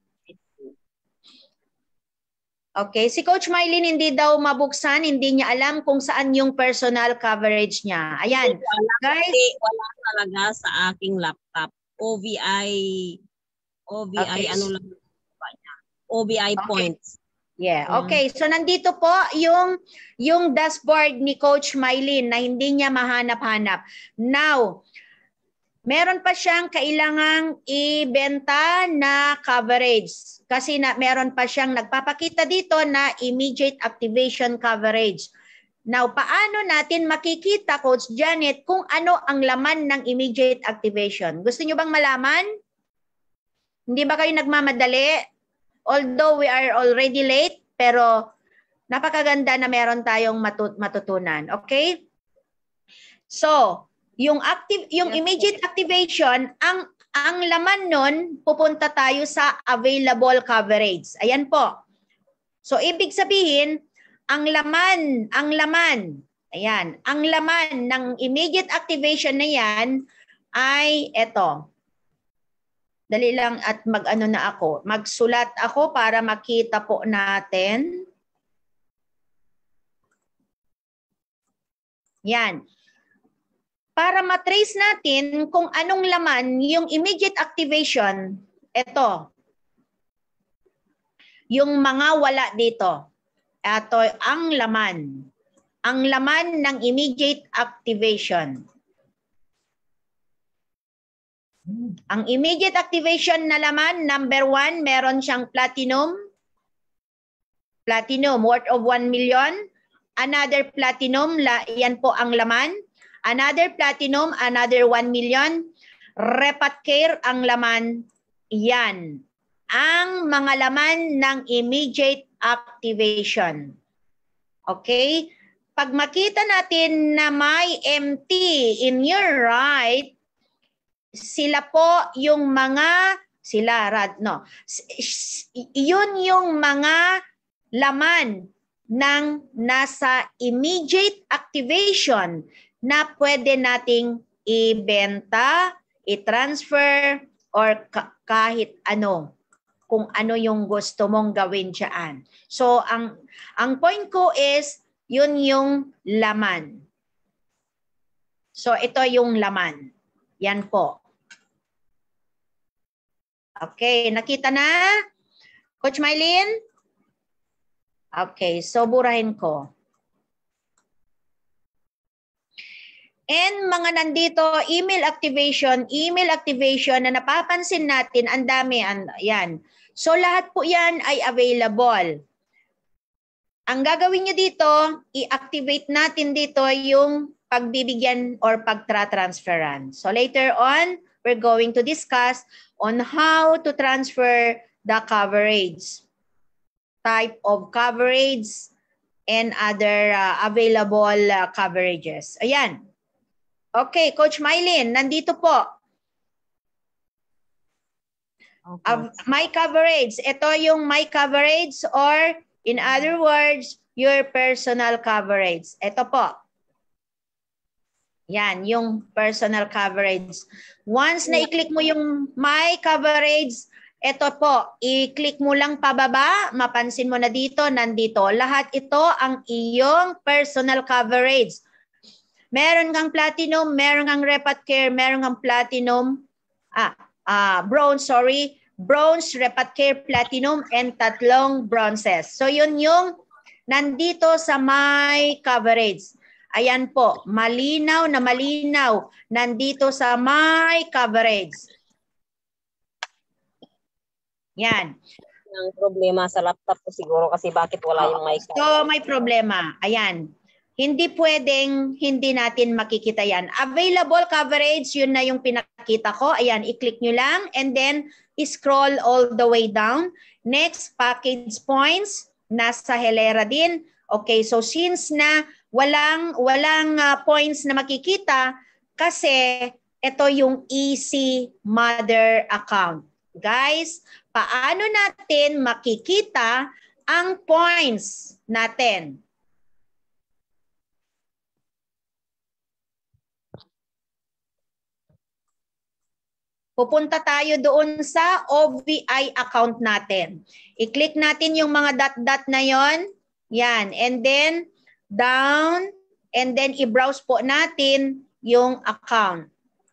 Okay, si Coach Mylene hindi daw mabuksan, hindi niya alam kung saan yung personal coverage niya. Ayan, guys. Wala talaga sa aking laptop. OVI, okay. Ano lang ba niya? OVI okay. Points. Yeah, okay. So nandito po yung dashboard ni Coach Mylene na hindi niya mahanap-hanap. Now, meron pa siyang kailangang ibenta na coverage kasi meron pa siyang nagpapakita dito na immediate activation coverage. Now, paano natin makikita, Coach Janet, kung ano ang laman ng immediate activation? Gusto niyo bang malaman? Hindi ba kayo nagmamadali? Although we are already late, pero napakaganda na meron tayong matutunan. Okay? So, yung immediate activation, ang laman nun, pupunta tayo sa available coverage. Ayan po. So, ibig sabihin, ang laman, ayan, ang laman ng immediate activation na yan ay eto. Dali lang at mag-ano na ako. Magsulat ako para makita po natin. Yan. Para matrace natin kung anong laman yung immediate activation, eto. Yung mga wala dito. Ito ang laman. Ang laman ng immediate activation. Ang immediate activation na laman, number 1, meron siyang platinum. Platinum, worth of 1 million. Another platinum, yan po ang laman. Another platinum, another 1 million. Repat care ang laman. Yan. Ang mga laman ng immediate activation. Okay? Pag makita natin na may empty in your right, sila po yung mga, yun yung mga laman ng nasa immediate activation na pwede nating ibenta, i-transfer, or kahit ano, kung ano yung gusto mong gawin dyan. So, ang point ko is, yun yung laman. So, ito yung laman. Yan po. Okay, nakita na? Coach Mylene? Okay, so burahin ko. And mga nandito, email activation na napapansin natin, ang dami, yan. So lahat po yan ay available. Ang gagawin nyo dito, i-activate natin dito yung pagbibigyan or pagtra-transferan. So later on, we're going to discuss on how to transfer the coverage, type of coverage, and other available coverages. Ayan. Okay, Coach Mylene, nandito po. Okay. My coverage. Ito yung my coverage or in other words, your personal coverage. Ito po. Yan, yung personal coverage. Once na i-click mo yung my coverage, ito po, i-click mo lang pababa, mapansin mo na dito, nandito. Lahat ito ang iyong personal coverage. Meron kang platinum, meron kang repat care, meron kang platinum, bronze, repat care, platinum, and 3 bronzes. So yun yung nandito sa my coverage. Ayan po, malinaw na malinaw, nandito sa my coverage. Yan. Ang problema sa laptop ko siguro kasi bakit wala yung mic. So may problema. Ayan. Hindi pwedeng hindi natin makikita yan. Available coverage, yun na yung pinakita ko. Ayan, i-click nyo lang and then scroll all the way down. Next, package points. Nasa hilera din. Okay, so since na walang points na makikita kasi ito yung easy mother account. Guys, paano natin makikita ang points natin? Pupunta tayo doon sa OVI account natin. I-click natin yung mga dot-dot na yon. Yan. And then, down. And then, i-browse po natin yung account.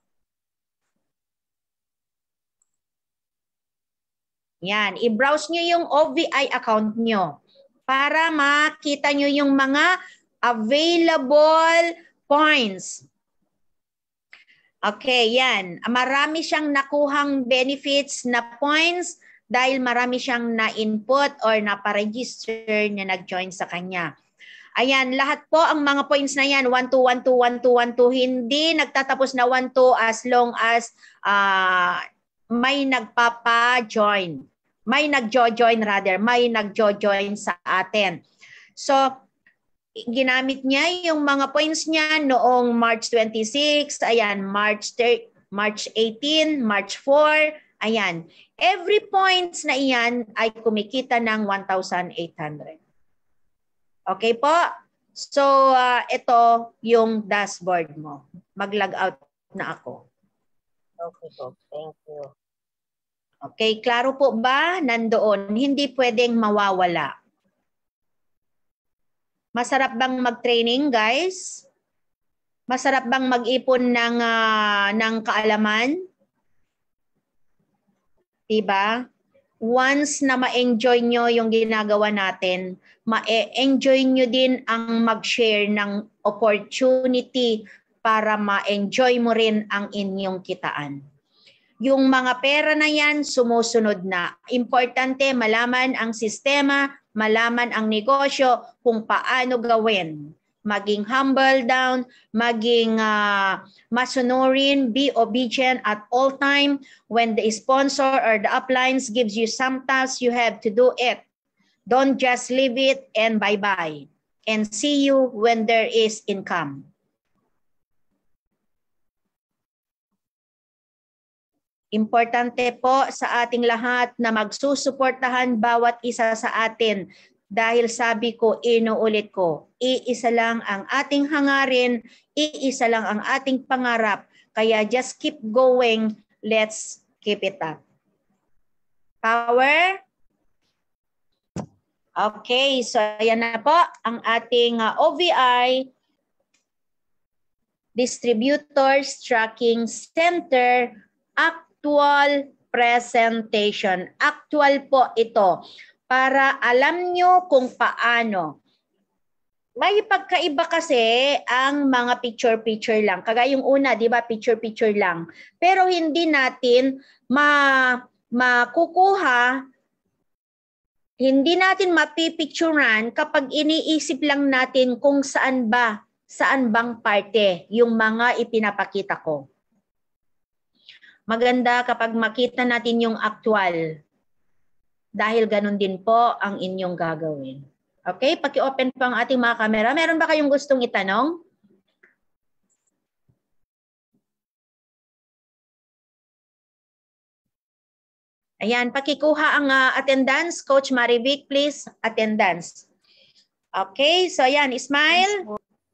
Yan. I-browse nyo yung OVI account nyo para makita nyo yung mga available points. Okay, yan. Marami siyang nakuhang benefits na points dahil marami siyang na-input or na-register na nag-join sa kanya. Ayan, lahat po ang mga points na yan, 1, 2, 1, 2, 1, 2, 1, 2, hindi nagtatapos na 1, 2 as long as may nagpapa-join. May nag-join rather, may nag-join sa atin. So, ginamit niya yung mga points niya noong March 26, ayan, March March 18, March 4, ayan. Every points na iyan ay kumikita ng 1,800. Okay po? So, ito yung dashboard mo. Mag-log out na ako. Okay po. Thank you. Okay, klaro po ba? Nandoon. Hindi pwedeng mawawala. Masarap bang mag-training, guys? Masarap bang mag-ipon ng kaalaman? Diba? Once na ma-enjoy nyo yung ginagawa natin, ma-enjoy nyo din ang mag-share ng opportunity para ma-enjoy mo rin ang inyong kitaan. Yung mga pera na yan, sumusunod na. Importante, malaman ang sistema, malaman ang negosyo, kung paano gawin. Maging humble down, maging masunurin, be obedient at all time. When the sponsor or the uplines gives you some tasks, you have to do it. Don't just leave it and bye-bye. And see you when there is income. Importante po sa ating lahat na magsusuportahan bawat isa sa atin. Dahil sabi ko, inuulit ko, iisa lang ang ating hangarin, iisa lang ang ating pangarap. Kaya just keep going, let's keep it up. Power? Okay, so ayan na po ang ating OVI Distributors Tracking Center actual presentation. Actual po ito. Para alam nyo kung paano. May pagkaiba kasi ang mga picture-picture lang. Kagaya yung una, di ba, picture-picture lang. Pero hindi natin makukuha, hindi natin mapipicturean kapag iniisip lang natin kung saan bang parte yung mga ipinapakita ko. Maganda kapag makita natin yung actual. Dahil ganun din po ang inyong gagawin. Okay, paki-open po ang ating mga camera. Meron ba kayong gustong itanong? Ayan, pakikuha ang attendance. Coach Marivic, please, attendance. Okay, so ayan, smile.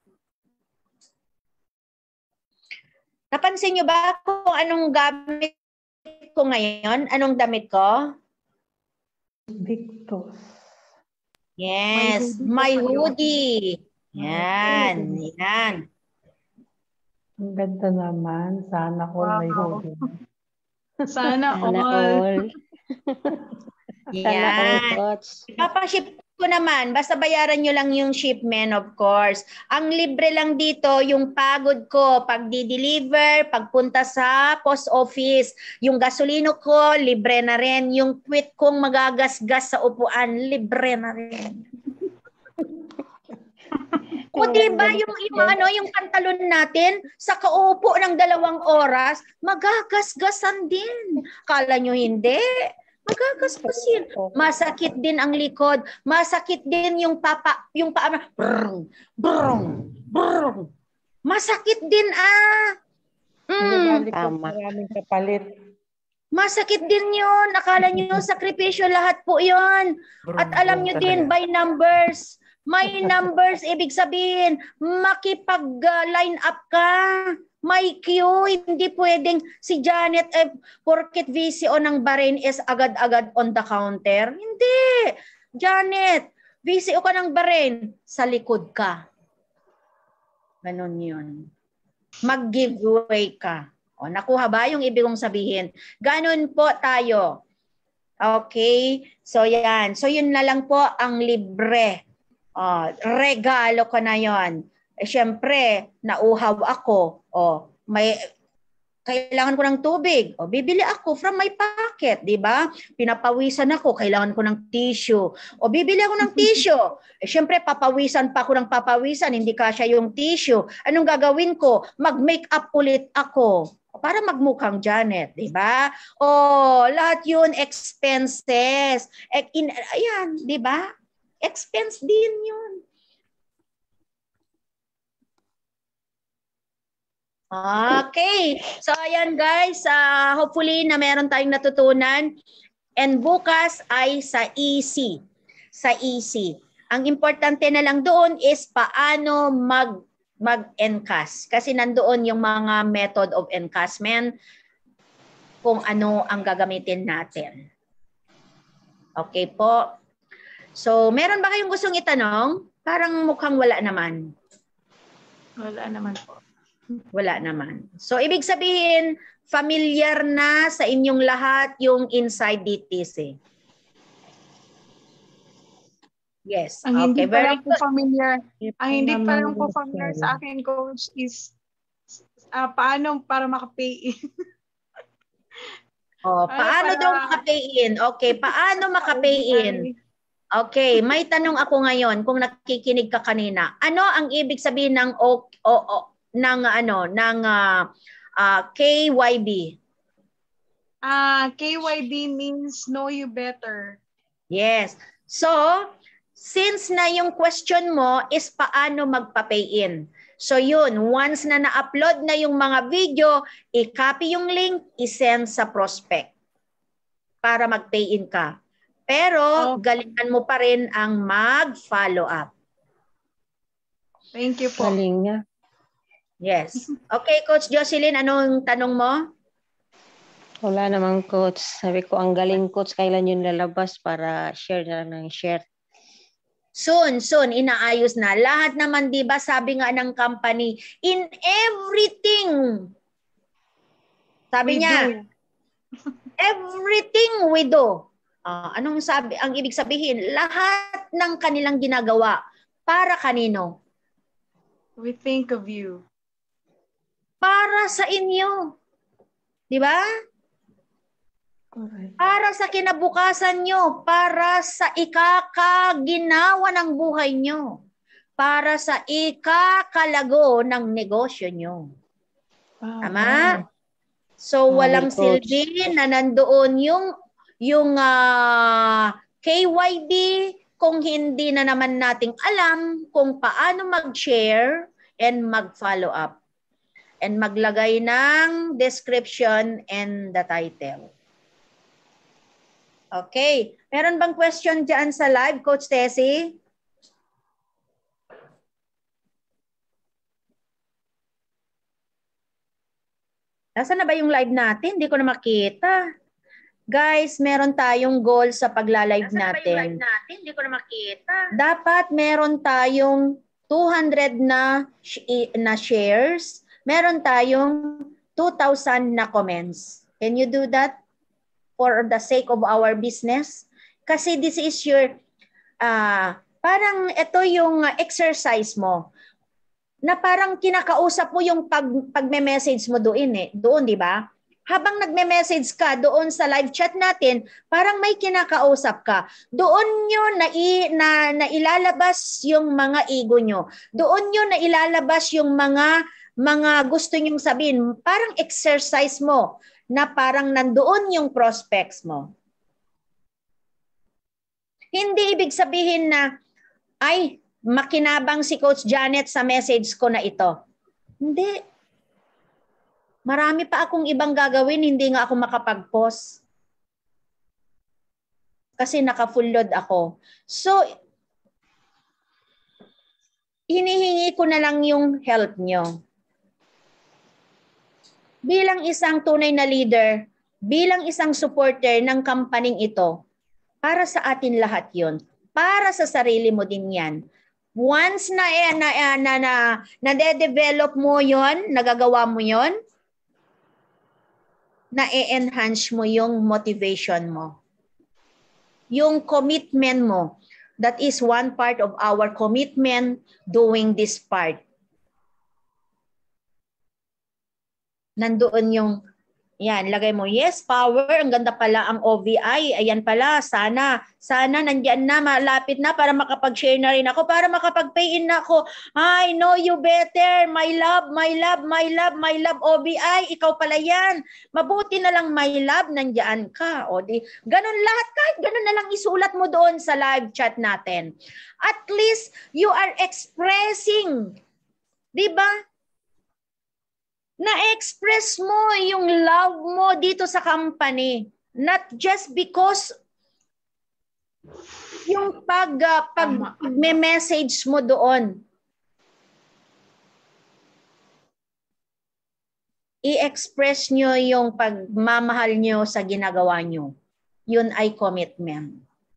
Napansin nyo ba kung anong gamit ko ngayon? Anong damit ko? Victus. Yes, my hoodie. Yan, yan. Ang ganda naman. Sana all may hoodie. Sana all. Sana all, Yan. coach. Papaship ko naman, basta bayaran nyo lang yung shipment, of course. Ang libre lang dito, yung pagod ko, pag di-deliver, pagpunta sa post office, yung gasolino ko, libre na rin. Yung tweet kong magagasgas sa upuan, libre na rin. O diba yung pantalon natin sa kaupo ng 2 oras, magagasgasan din. Kala nyo hindi? Magagasgasin. Masakit din ang likod, masakit din yung paa. Brrrr, brrrr, brrrr. Masakit din Tama. Maraming kapalit. Masakit din yun. Akala nyo sakripisyo lahat po yun. At alam nyo din by numbers. May numbers, ibig sabihin, makipag-line up ka. May queue, hindi pwedeng si Janet, porket VCO ng Bahrain is agad-agad on the counter. Hindi. Janet, VCO ka ng Bahrain, sa likod ka. Ganon yun. Mag-giveaway ka. O, nakuha ba yung ibig kong sabihin? Ganon po tayo. Okay? So yan. So yun na lang po ang libre. Regalo ko na yon. Siyempre, nauhaw ako. Kailangan ko ng tubig. Bibili ako from my pocket, di ba? Pinapawisan ako, kailangan ko ng tissue. Bibili ako ng tissue. Siyempre, papawisan pa ako ng papawisan, hindi kasya yung tissue. Anong gagawin ko? Mag-makeup ulit ako. Para magmukhang Janet, di ba? Lahat yun expenses. Ayan, di ba? Expense din yun. Okay. So ayan guys, hopefully na meron tayong natutunan. And bukas ay sa EC. Sa EC. Ang importante na lang doon is paano mag-encast. Kasi nandoon yung mga method of encastment kung ano ang gagamitin natin. Okay po. So, meron ba kayong gustong itanong? Parang mukhang wala naman. Wala naman po. Wala naman. So, ibig sabihin, familiar na sa inyong lahat yung inside DTC. Yes. Ang hindi Okay, pa very lang po good. familiar, ang hindi pa lang po Naman, familiar sorry. sa akin, coach, is paano para makapay in. Oh, paano daw makapay in? Okay, paano makapay in? Okay, may tanong ako ngayon kung nakikinig ka kanina. Ano ang ibig sabihin ng KYB? KYB means know you better. Yes. So, since na yung question mo is paano magpa-pay in. So yun, once na na-upload na yung mga video, i-copy yung link, i-send sa prospect para mag-pay in ka. Pero galingan mo pa rin ang mag-follow up. Thank you po. Galing niya. Yes. Okay, Coach Jocelyn, anong tanong mo? Wala namang coach. Sabi ko, ang galing coach, kailan yun lalabas para share na lang ng share. Soon, inaayos na. Lahat naman, di ba, sabi nga ng company, in everything. Sabi niya, everything we do. Anong sabi? Ang ibig sabihin, lahat ng kanilang ginagawa, para kanino? We think of you. Para sa inyo. Di ba? Correct. Para sa kinabukasan nyo, para sa ikakaginawa ng buhay nyo, para sa ikakalago ng negosyo nyo. Tama? So, walang silbi na nandoon yung KYB kung hindi na naman nating alam kung paano mag-share and mag-follow up and maglagay ng description and the title. Okay. Meron bang question dyan sa live, Coach Tessie? Nasaan na ba yung live natin? Hindi ko na makita. Guys, meron tayong goal sa pagla-live natin. Nasaan ba yung live natin? Hindi ko na makita. Dapat meron tayong 200 na shares. Meron tayong 2,000 na comments. Can you do that? For the sake of our business. Kasi this is your, parang ito yung exercise mo. Na parang kinakausap mo yung pagme-message mo doon, di ba? Habang nagme-message ka doon sa live chat natin, parang may kinakausap ka. Doon nyo na ilalabas yung mga ego nyo. Doon nyo na ilalabas yung mga gusto nyong sabihin. Parang exercise mo na parang nandoon yung prospects mo. Hindi ibig sabihin na, ay, makinabang si Coach Janet sa message ko na ito. Hindi. Marami pa akong ibang gagawin, hindi nga ako makapag-post. Kasi naka-full load ako. So, hinihingi ko na lang yung help nyo. Bilang isang tunay na leader, bilang isang supporter ng kampaning ito, para sa atin lahat yon, para sa sarili mo din yan. Once na de-develop mo yon, nagagawa mo yon, na-enhance mo yung motivation mo. Yung commitment mo. That is one part of our commitment doing this part. Nandoon yung, yan, lagay mo, yes, power, ang ganda pala ang OVI, ayan pala, sana nandiyan na, malapit na para makapag-share na rin ako, para makapag-pay in na ako. I know you better, my love, OVI, ikaw pala yan. Mabuti na lang, my love, nandiyan ka. O di, ganun lahat, kahit ganun na lang isulat mo doon sa live chat natin. At least, you are expressing, di ba? Na-express mo yung love mo dito sa company. Not just because yung pag-message mo doon. I-express nyo yung pagmamahal nyo sa ginagawa nyo. Yun ay commitment.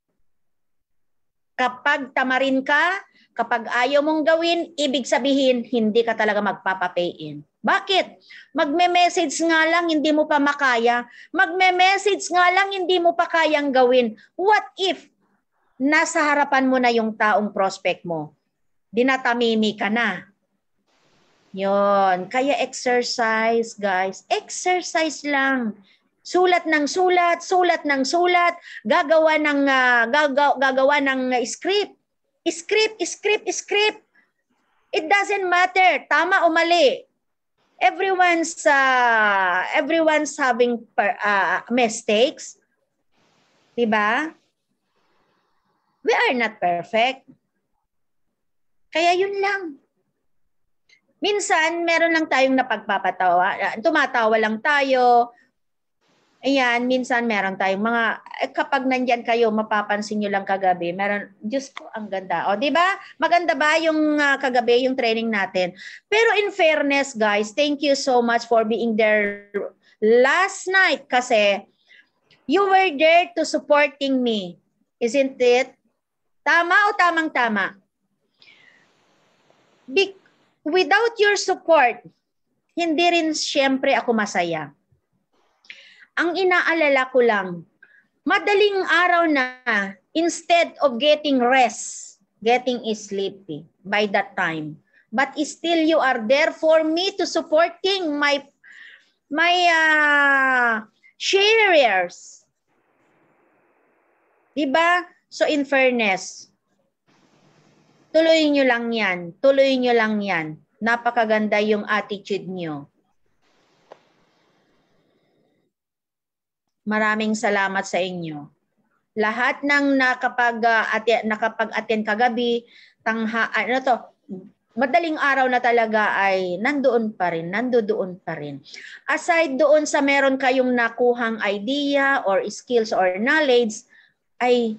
Kapag tamarin ka, kapag ayaw mong gawin, ibig sabihin, hindi ka talaga magpapapay-in. Bakit? Magme-message nga lang, hindi mo pa makaya. Magme-message nga lang, hindi mo pa kayang gawin. What if nasa harapan mo na yung taong prospect mo? Dinatamimi ka na. Yon. Kaya exercise, guys. Exercise lang. Sulat ng sulat, sulat ng sulat, gagawa ng script. Script. It doesn't matter, tama o mali. Everyone's having mistakes. Diba? We are not perfect. Kaya yun lang. Minsan, meron lang tayong napagpapatawa. Tumatawa lang tayo. Ayan, minsan meron tayong mga, kapag nandyan kayo, mapapansin nyo lang kagabi, meron, Diyos ko, ang ganda. O, di ba? Maganda ba yung kagabi, yung training natin? Pero in fairness, guys, thank you so much for being there last night kasi you were there to supporting me. Isn't it? Tama o tamang-tama? Without your support, hindi rin siyempre ako masaya. Ang inaalala ko lang, madaling araw na, instead of getting rest, getting sleepy by that time, but still you are there for me to supporting my sharers. Diba? So in fairness, tuloy nyo lang yan. Tuloy nyo lang yan. Napakaganda yung attitude nyo. Maraming salamat sa inyo. Lahat ng nakapag-attend kagabi, madaling araw na talaga ay nandoon pa rin. Aside doon sa meron kayong nakuhang idea or skills or knowledge, ay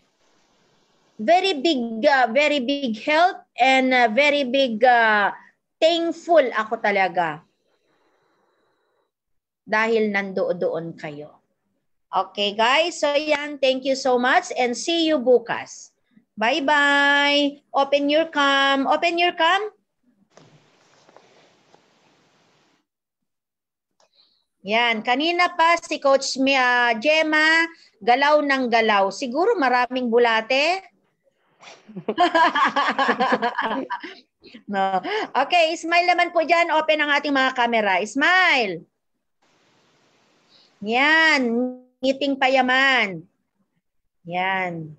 very big help and very big thankful ako talaga. Dahil nandoon kayo. Okay, guys. So, yan. Thank you so much and see you bukas. Bye-bye. Open your cam. Open your cam. Yan. Kanina pa si Coach Gemma, galaw ng galaw. Siguro maraming bulate. No. Okay, smile naman po dyan. Open ang ating mga camera. Smile. Yan. Ngiting payaman. Yan.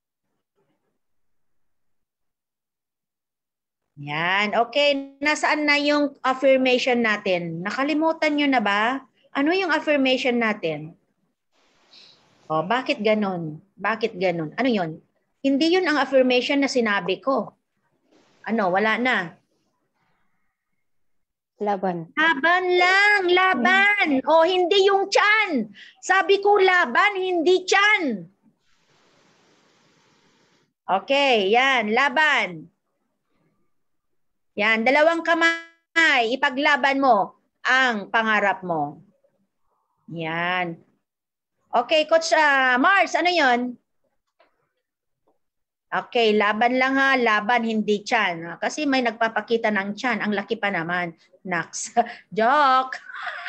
Yan. Okay. Nasaan na yung affirmation natin? Nakalimutan nyo na ba? Ano yung affirmation natin? Oh, bakit ganon? Bakit ganon? Ano yun? Hindi yun ang affirmation na sinabi ko. Ano? Wala na. Laban. Laban lang, laban. O, hindi yung tiyan. Sabi ko laban, hindi tiyan. Okay, yan, laban. Yan, dalawang kamay, ipaglaban mo ang pangarap mo. Yan. Okay, Coach Mars, ano yon? Okay, laban lang ha, laban hindi tiyan. Kasi may nagpapakita ng tiyan, ang laki pa naman. Naks. Joke.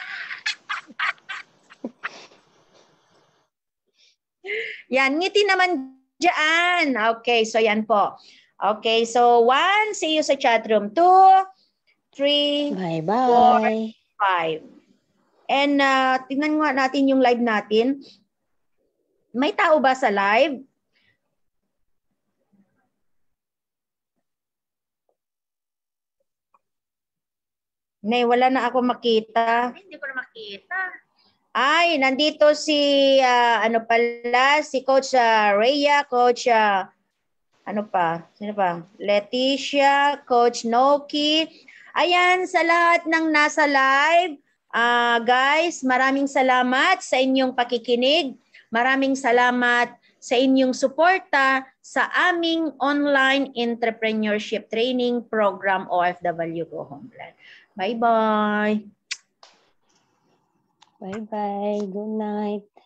Yan, ngiti naman dyan. Okay, so yan po. Okay, so 1, see you sa chatroom. 2, 3, Bye-bye. 4, 5. And tingnan nga natin yung live natin. May tao ba sa live? Nay, wala na ako makita. Hindi ko na makita. Ay, nandito si, ano pala, si Coach Rhea, Coach, ano pa? Sino pa? Leticia, Coach Noki. Ayan, sa lahat ng nasa live, guys, maraming salamat sa inyong pakikinig. Maraming salamat sa inyong suporta sa aming online entrepreneurship training program OFW Go Homeland. Bye-bye. Bye-bye. Good night.